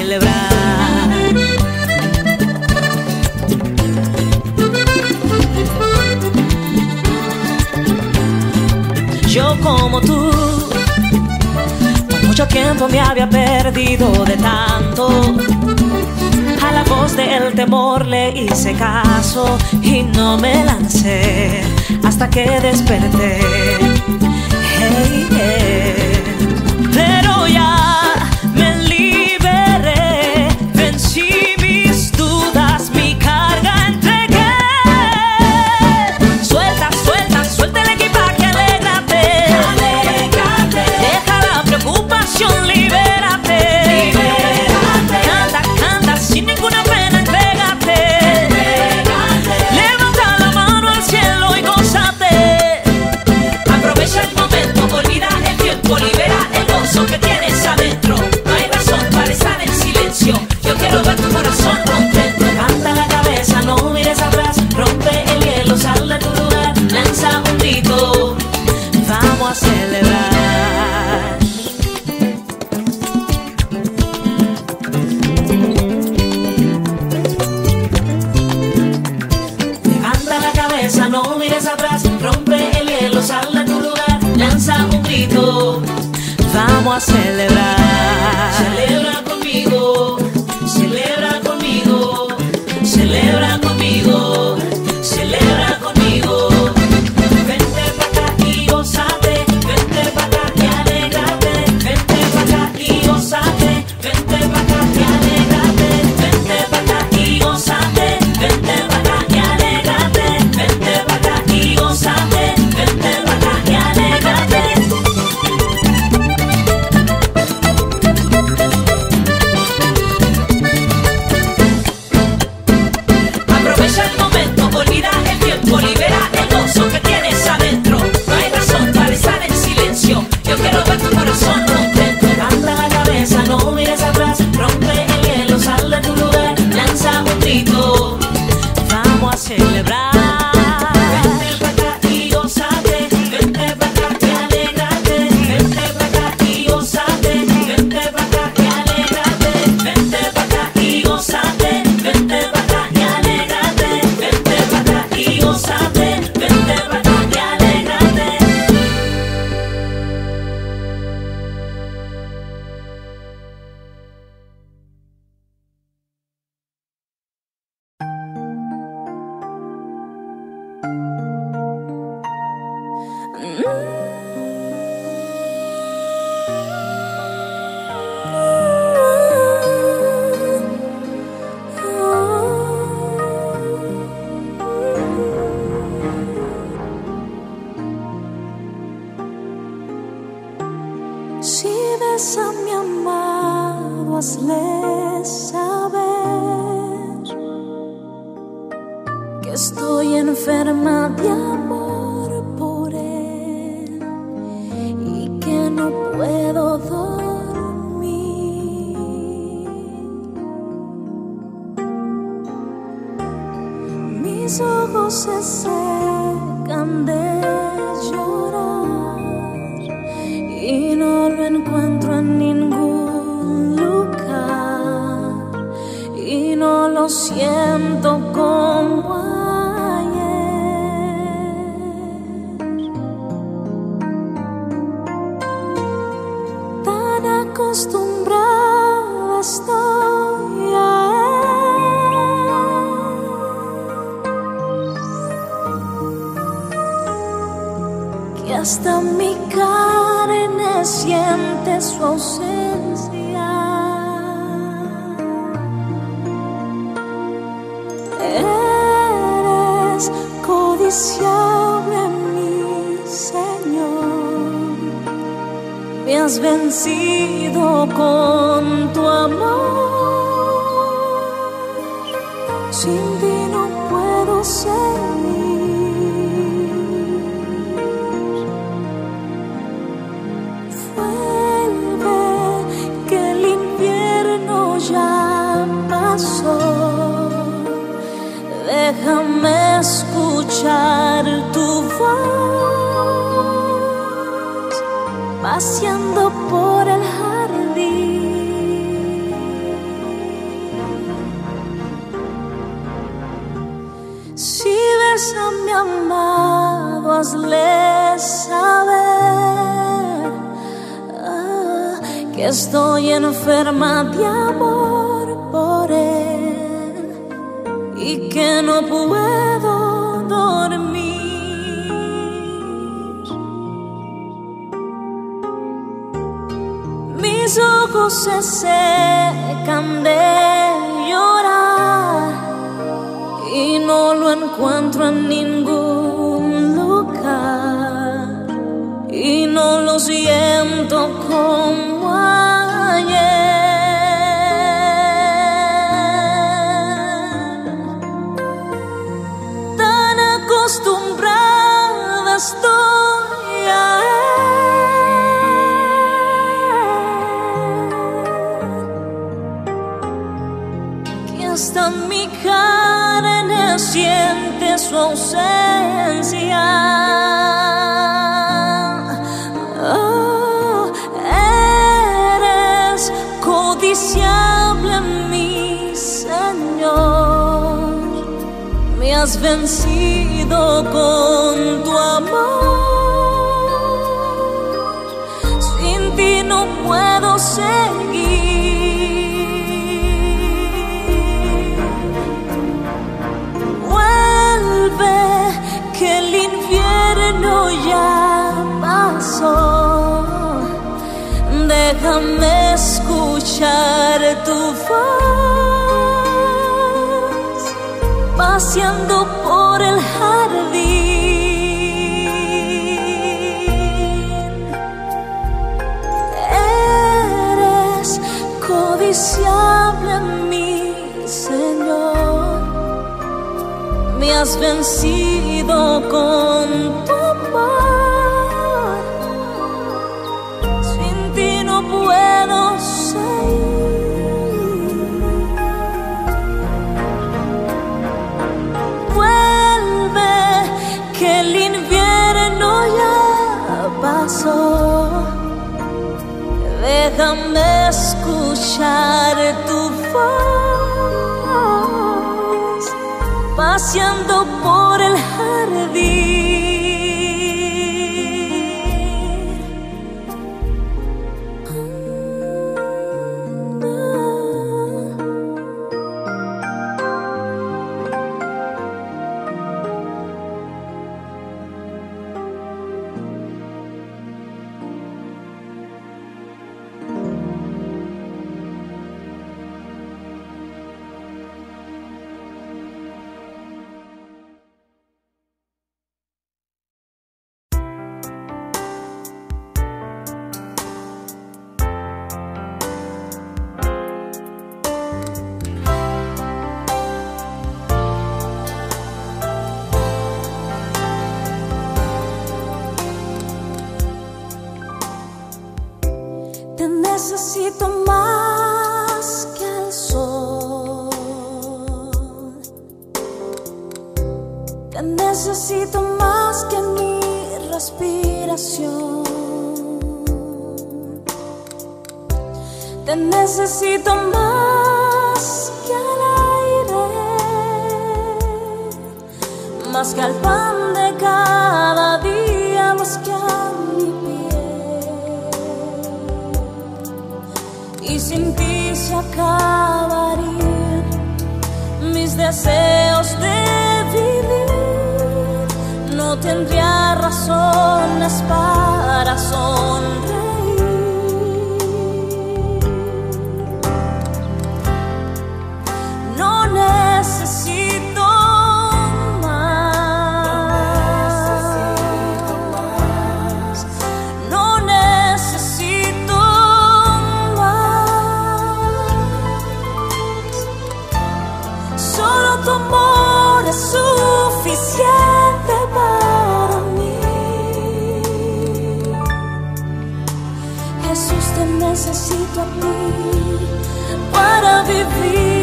celebrar. Yo como tú, por mucho tiempo me había perdido de tanto. A la voz del temor le hice caso y no me lancé hasta que desperté. Hey, hey. Pero ya me liberé, vencí mis dudas, mi carga entregué. Suelta, suelta, suelta el equipaje, alégrate, alégrate. Deja la preocupación, libérate, libérate. Canta, canta, sin ninguna pena, entrégate, entrégate. Levanta la mano al cielo y gózate. Aprovecha el momento, olvida el tiempo, libera el gozo que tienes adentro. No hay razón para estar en silencio. Yo quiero ver tu corazón contento. Levanta la cabeza, no mires atrás. Rompe el hielo, sal de tu lugar. Lanza un grito, vamos a celebrar. Levanta la cabeza, no mires atrás. Rompe el hielo, sal de tu lugar. Lanza un grito, vamos a celebrar. Celebra conmigo, celebra conmigo, celebra conmigo, celebra conmigo. Vente pa' acá y gózate, vente pa' acá y alégrate, vente pa' acá y gózate, vente pa' acá y alégrate, vente pa' acá y gózate, vente pa' acá y alégrate, vente pa' acá y gózate, vente pa' acá y alégrate. Aprovecha el momento, olvida el tiempo, libera el gozo que tienes adentro. No hay razón para estar en silencio. Yo quiero ver tu corazón contento. Levanta la cabeza, no mires atrás. Rompe el hielo, sal de tu lugar. Lanza un grito, vamos a celebrar. Vente pa' acá y gózate, vente pa' acá y alégrate, vente pa' acá y gózate, vente pa' acá y alégrate, vente pa' acá y gózate, vente pa' acá y alégrate, vente pa' acá y gózate, vente pa' acá y alégrate. Si ves a mi amado, hazle saber que estoy enferma de amor por él y que no puedo dormir. Mis ojos se secan de llorar y no lo encuentro en ningún lugar y no lo siento como ayer. Tan acostumbrada estoy a él que hasta mi carne siente su ausencia. Eres codiciable, mi Señor. Me has vencido con tu amor. Sin ti no puedo seguir. Ya pasó, déjame escuchar tu voz paseando por el jardín. a mi amado, hazle saber que estoy enferma de amor por él y que no puedo dormir. Mis ojos se secan de llorar y no lo encuentro en ningún lugar y no lo siento como ayer. Tan acostumbrada estoy a él que hasta mi carne siente su ausencia. Oh, eres codiciable, mi Señor. Me has vencido con tu amor. Sin ti no puedo seguir. Que el invierno ya pasó. Déjame escuchar tu voz paseando por el jardín. Eres codiciable, mi Señor. Me has vencido con tu amor. Sin ti no puedo seguir. Vuelve, que el invierno ya pasó. Déjame escuchar tu voz paseando por el jardín. Necesito más que el sol. Te necesito más que mi respiración. Te necesito más que el aire, más que al pan de cada día, más que a mi piel. Y sin ti se acabarían mis deseos de vivir. No tendría razones para sonreír. No necesito más. No necesito más. Solo tu amor es suficiente para mí. Jesús, te necesito a ti para vivir.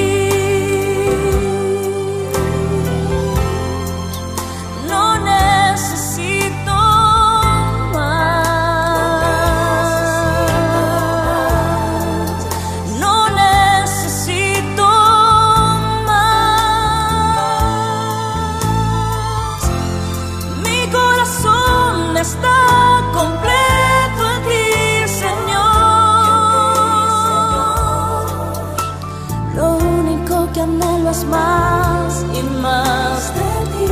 No necesito más. No necesito más. que anhelo es más y más de ti.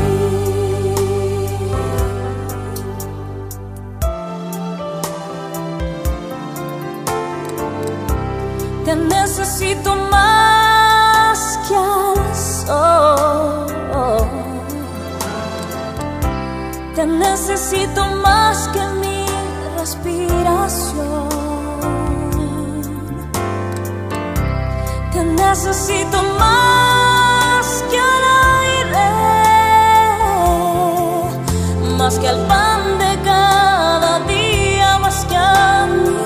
Te necesito más que al sol. Te necesito más que mi respiración. Te necesito más que al aire, más que al pan de cada día, más que a mi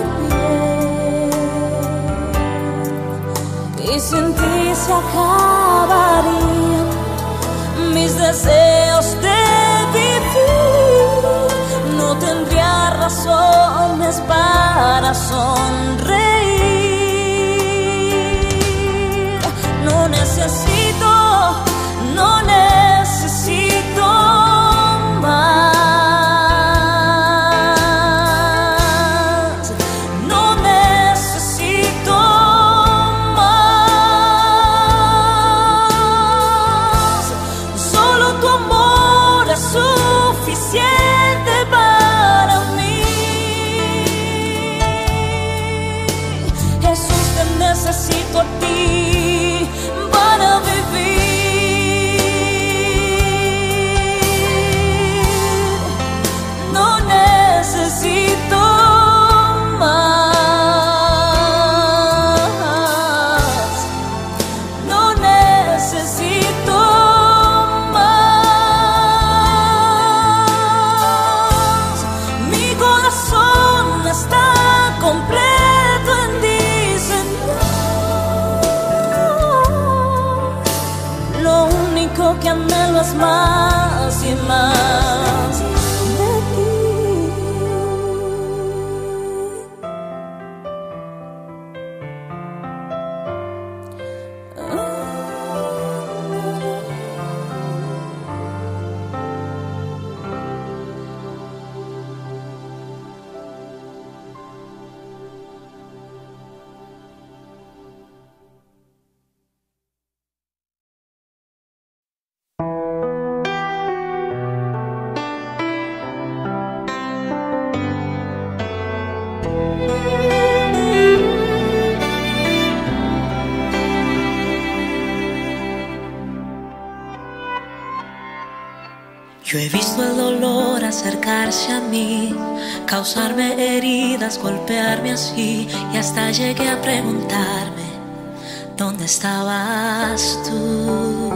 piel. Y sin ti se acabarían mis deseos de vivir. No tendría razones para sonreír. No necesito más. No necesito más. Solo tu amor es suficiente para mí. Jesús, te necesito a ti para vivir. No necesito más. No necesito más. Mi corazón está completo en ti, Señor. Lo único que anhelo es más y más de ti. Yo he visto el dolor acercarse a mí, causarme heridas, golpearme así, y hasta llegué a preguntarme, ¿dónde estabas tú?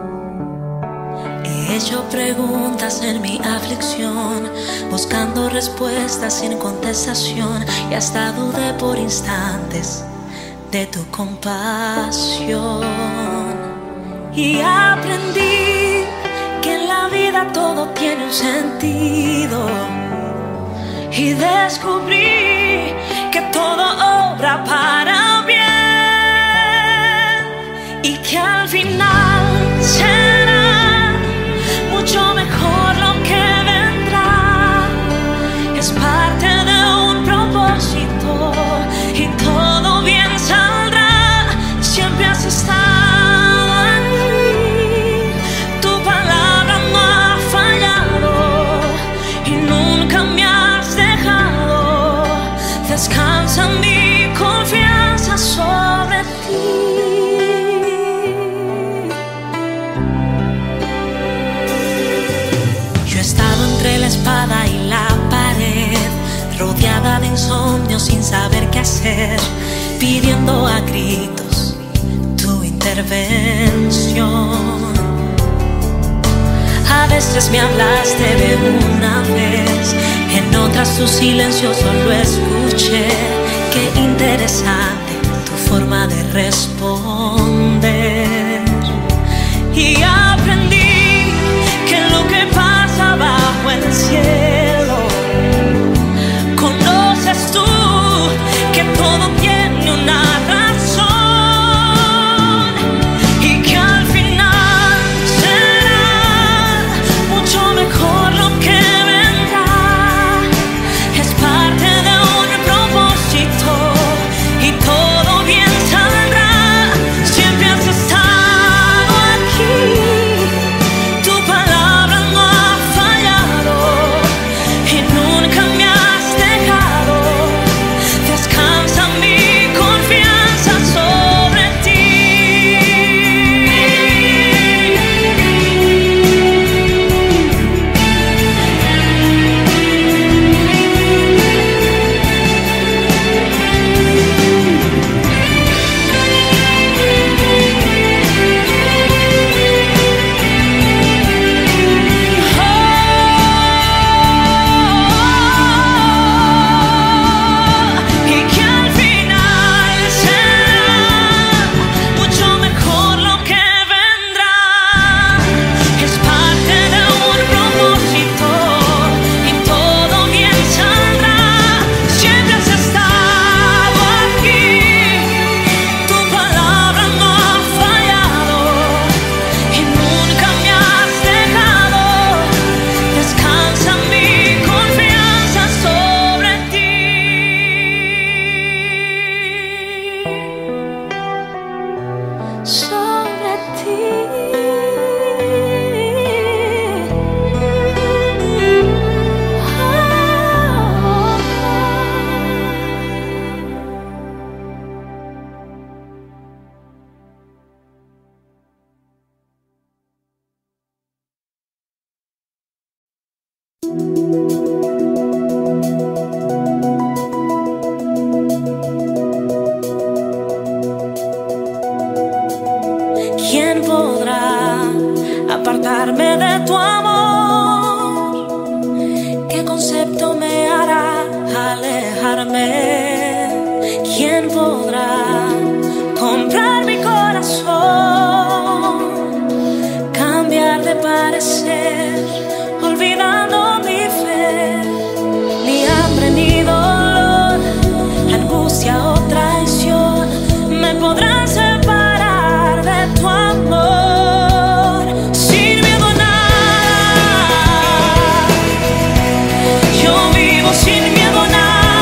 He hecho preguntas en mi aflicción, buscando respuestas sin contestación, y hasta dudé por instantes de tu compasión. Y aprendí que en la vida todo tiene un sentido, y descubrí que todo obra para bien, y que al final será mucho mejor lo que vendrá. Es parte de un propósito y todo bien saldrá. Siempre has estado descansa mi confianza sobre ti. Yo he estado entre la espada y la pared, rodeada de insomnio sin saber qué hacer, pidiendo a gritos tu intervención. A veces me hablaste de una vez, en otras tu silencio solo escuché. Qué interesante tu forma de responder. Y aprendí que lo que pasa bajo el cielo, conoces tú que todo tiene una razón. Mejor lo que vendrá, es parte de un propósito y todo bien saldrá. ¿Quién podrá apartarme de tu amor? ¿Qué concepto me hará alejarme? ¿Quién podrá comprar mi corazón? Cambiar de parecer, olvidando mi fe. Ni hambre ni dolor, angustia o traición me podrán separar de tu amor. Sin miedo a nada, yo vivo sin miedo a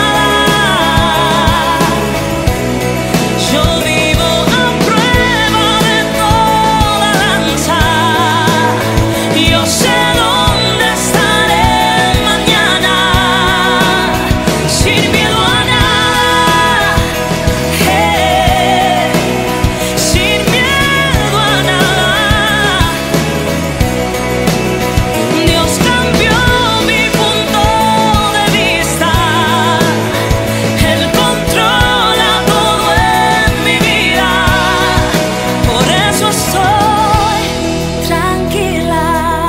nada. Yo vivo a prueba de toda lanza. Yo sé dónde estaré mañana. Sin miedo a nada, sin miedo a nada. Dios cambió mi punto de vista. Él controla todo en mi vida. Por eso estoy tranquila.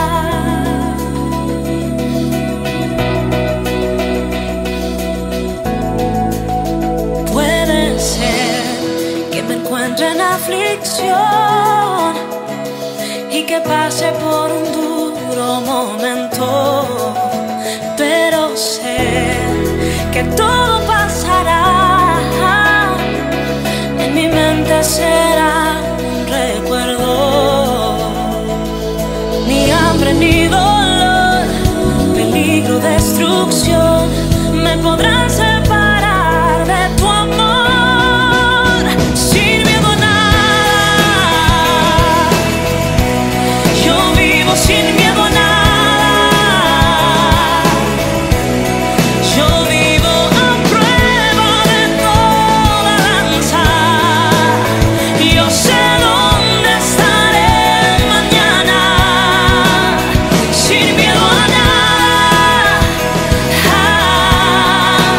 Puede ser que me encuentre en aflicción y que pase por un duro momento, pero sé que todo pasará. En mi mente será un recuerdo. Ni hambre ni dolor, peligro, destrucción me podrán separar de tu amor. Sin miedo a nada, yo vivo sin miedo a nada. Yo vivo a prueba de toda lanza. Yo sé dónde estaré mañana. Sin miedo a nada.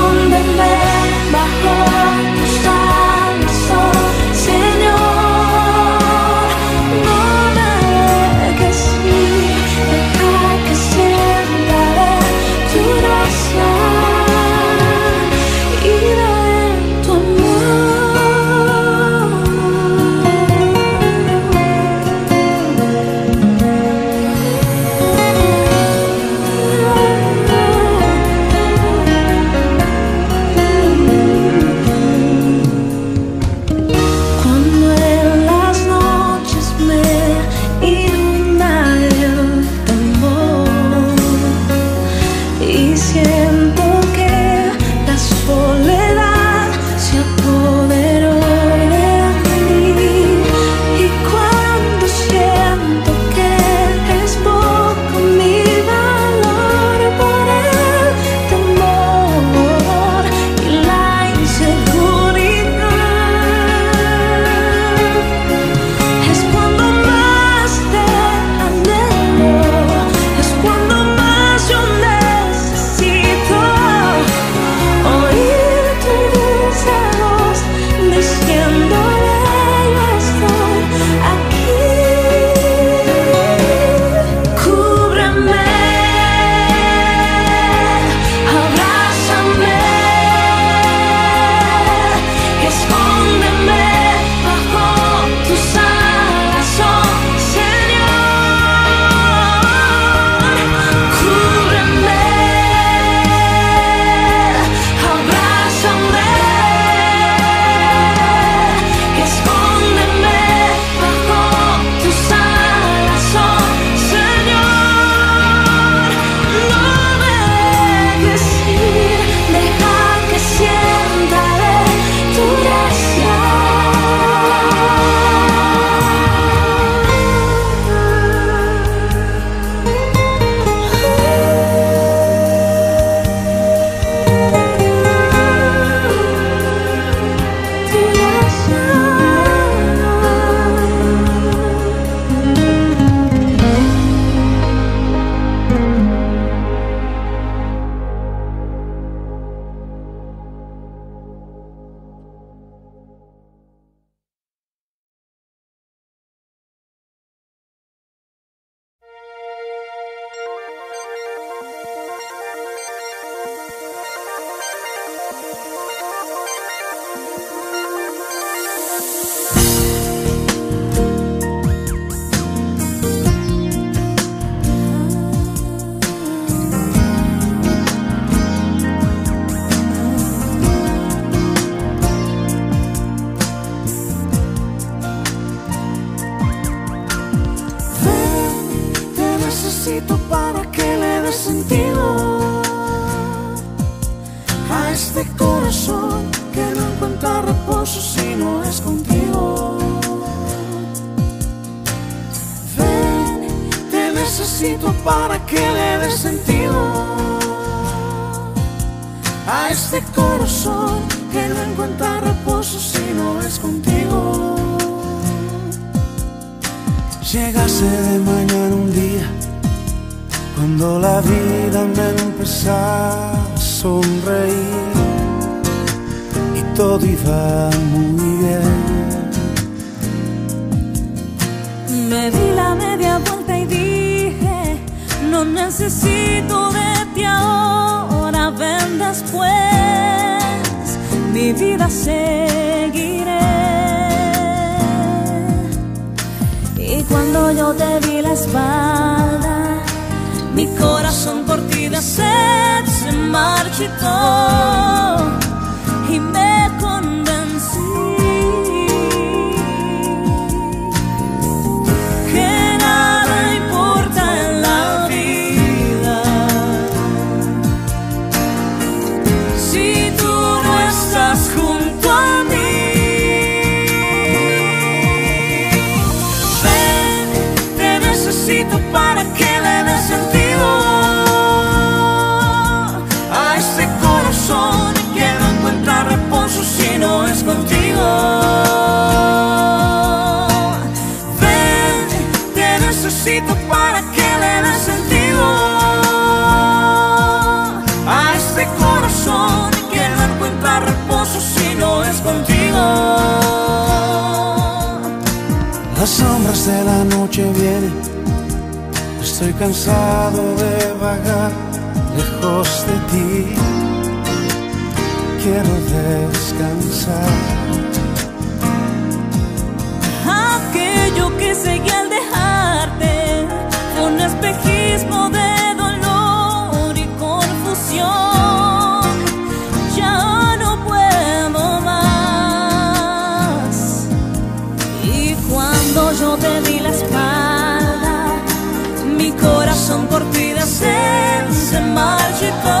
escóndeme bajo tus alas, oh Señor. No me dejes ir, deja que sienta tu gracia y de tu para que le dé sentido a este corazón que no encuentra reposo si no es contigo. Ven, te necesito para que le dé sentido a este corazón que no encuentra reposo si no es contigo. Llegase de mañana un día cuando la vida me empezaba a sonreír y todo iba muy bien. Me di la media vuelta y dije, no necesito de ti ahora, ven después, mi vida seguiré. Y cuando yo te di la espalda, mi corazón por ti de sed se marchitó y me convencí que nada importa en la vida si tú no estás junto a mí. Ven, te necesito para que le des sentido a este corazón que no encuentra reposo si no es contigo. Ven, te necesito para que le des sentido a este corazón que sombras de la noche vienen, estoy cansado de vagar lejos de ti. Quiero descansar. Aquello que seguí al dejarte fue un espejismo de dolor y confusión. Ya no puedo más. Y cuando yo te di la espalda, mi corazón por ti de sed se marchitó.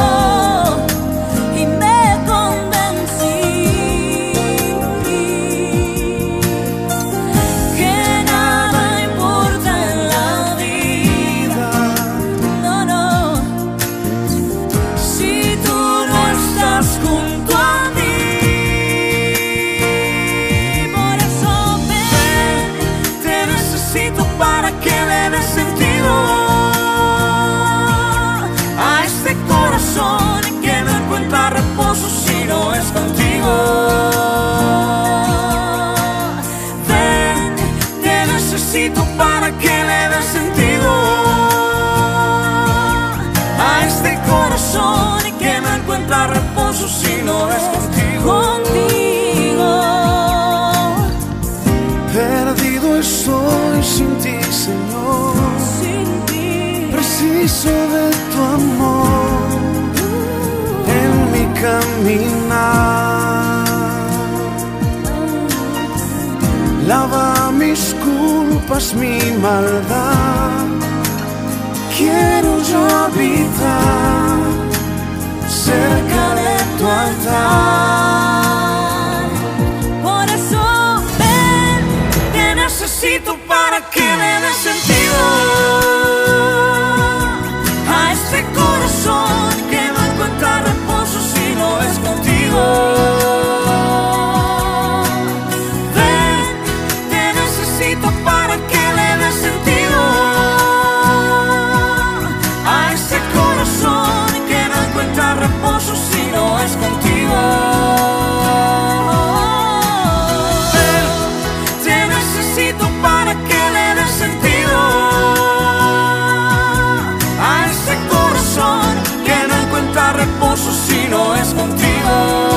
Que no encuentra reposo si no es contigo. Ven, te necesito para que le des sentido a este corazón que no encuentra reposo si no es contigo. Perdido estoy sin ti, Señor. Sin ti. Preciso de tu amor en mi caminar. Lava mis culpas, mi maldad. Quiero yo habitar cerca de tu altar. Por eso ven, te necesito para que le des sentido a este corazón que no encuentra reposo si no es contigo. Ven, te necesito para que le des sentido a este corazón que no encuentra reposo si no es contigo. Ven, te necesito para que le des sentido a este corazón que no encuentra reposo si no es contigo.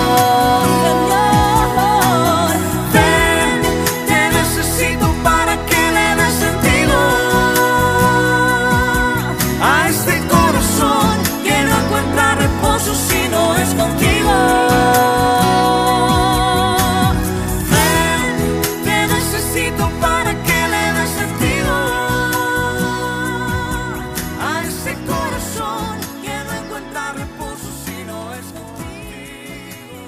Señor. Ven, te necesito para que le des sentido a este corazón que no encuentra reposo si no es contigo. Ven, te necesito para que le des sentido a este corazón que no encuentra reposo si no es contigo.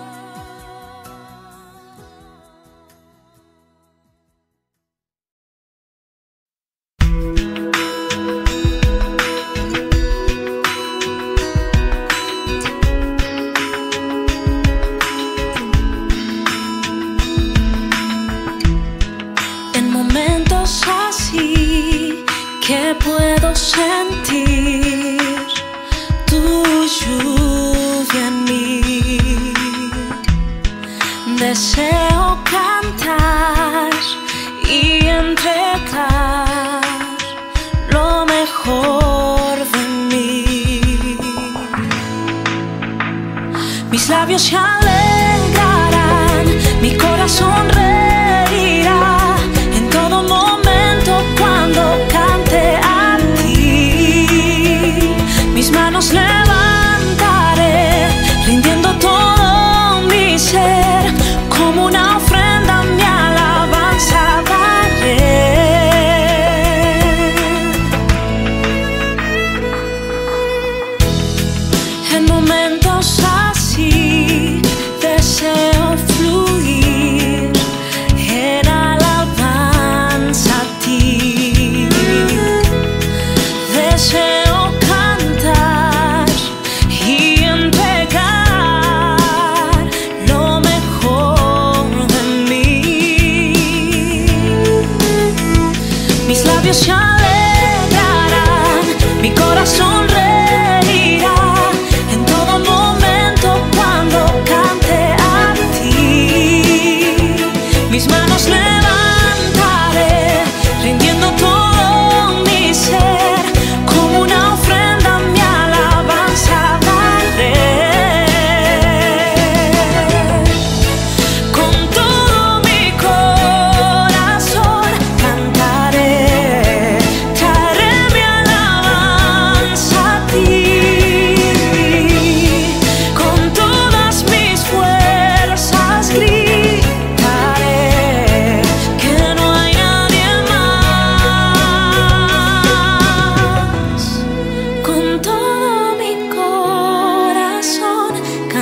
En momentos así que puedo sentir tu lluvia en mí, deseo cantar y entregar lo mejor de mí. Mis labios se alegrarán, mi corazón reirá en todo momento cuando cante a ti. Mis manos levantaré, rindiendo todo mi ser, como una ofrenda mi alabanza daré. En momentos así deseo fluir en alabanza a ti. Deseo cantar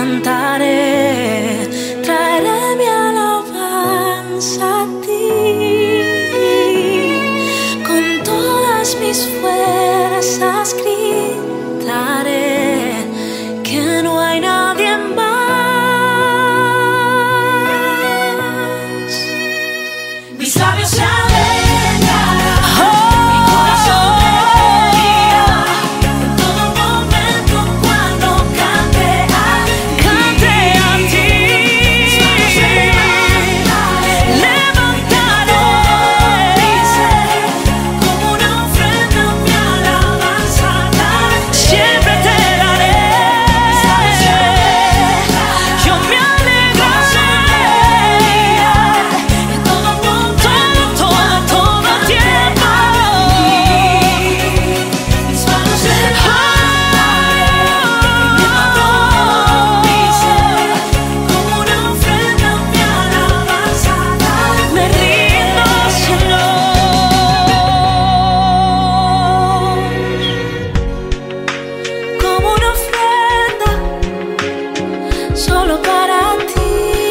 cantaré, traeré mi alabanza a ti. Con todas mis fuerzas gritaré que no hay nadie más. Mis labios se alegrarán, mi corazón reirá en todo momento cuando cante a ti. Mis manos levantaré, como una ofrenda mi alabanza daré. Siempre te daré, yo me alegraré en todo momento, todo tiempo. Mis manos levantaré, mi mano dice, como una ofrenda mi alabanza daré. Me rindo, Señor, como una ofrenda solo para ti,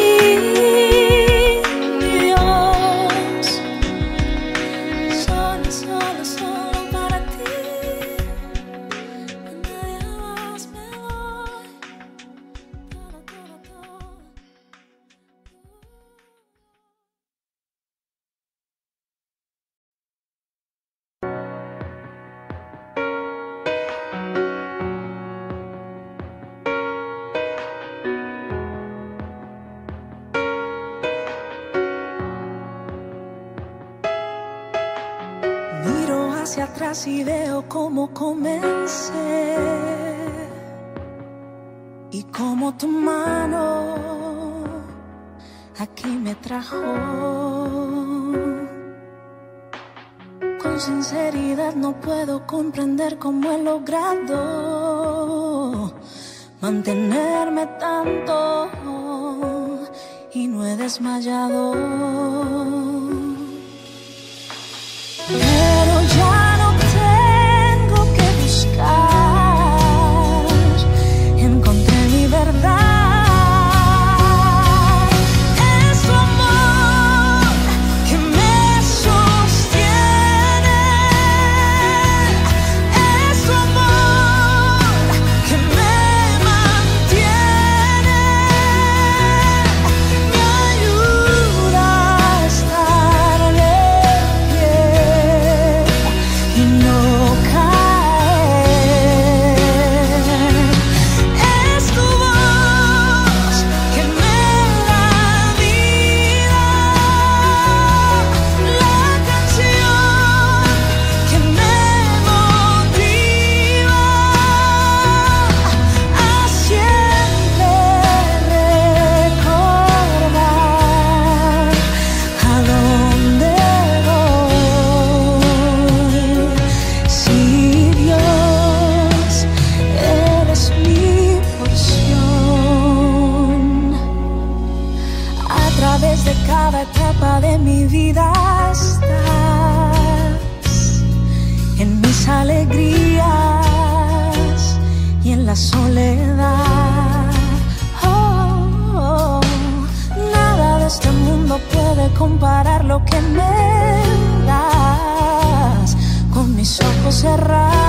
Dios. Solo, solo, solo para ti. A nadie más me doy. Todo, todo, todo. Miro hacia atrás y veo cómo comencé y cómo tu mano aquí me trajo. Con sinceridad no puedo comprender cómo he logrado mantenerme tanto y no he desmayado. Pero ya no tengo que buscar, encontré mi verdad. Es tu amor que me sostiene, es tu amor que me mantiene, me ayuda a estar de pie y no caer. Es tu voz que me da vida, la canción que me motiva a siempre recordar a dónde voy. Si Dios eres mi porción, a través de cada etapa de mi vida estás, en mis alegrías y en la soledad. Nada de este mundo puede comparar lo que me das con mis ojos cerrados.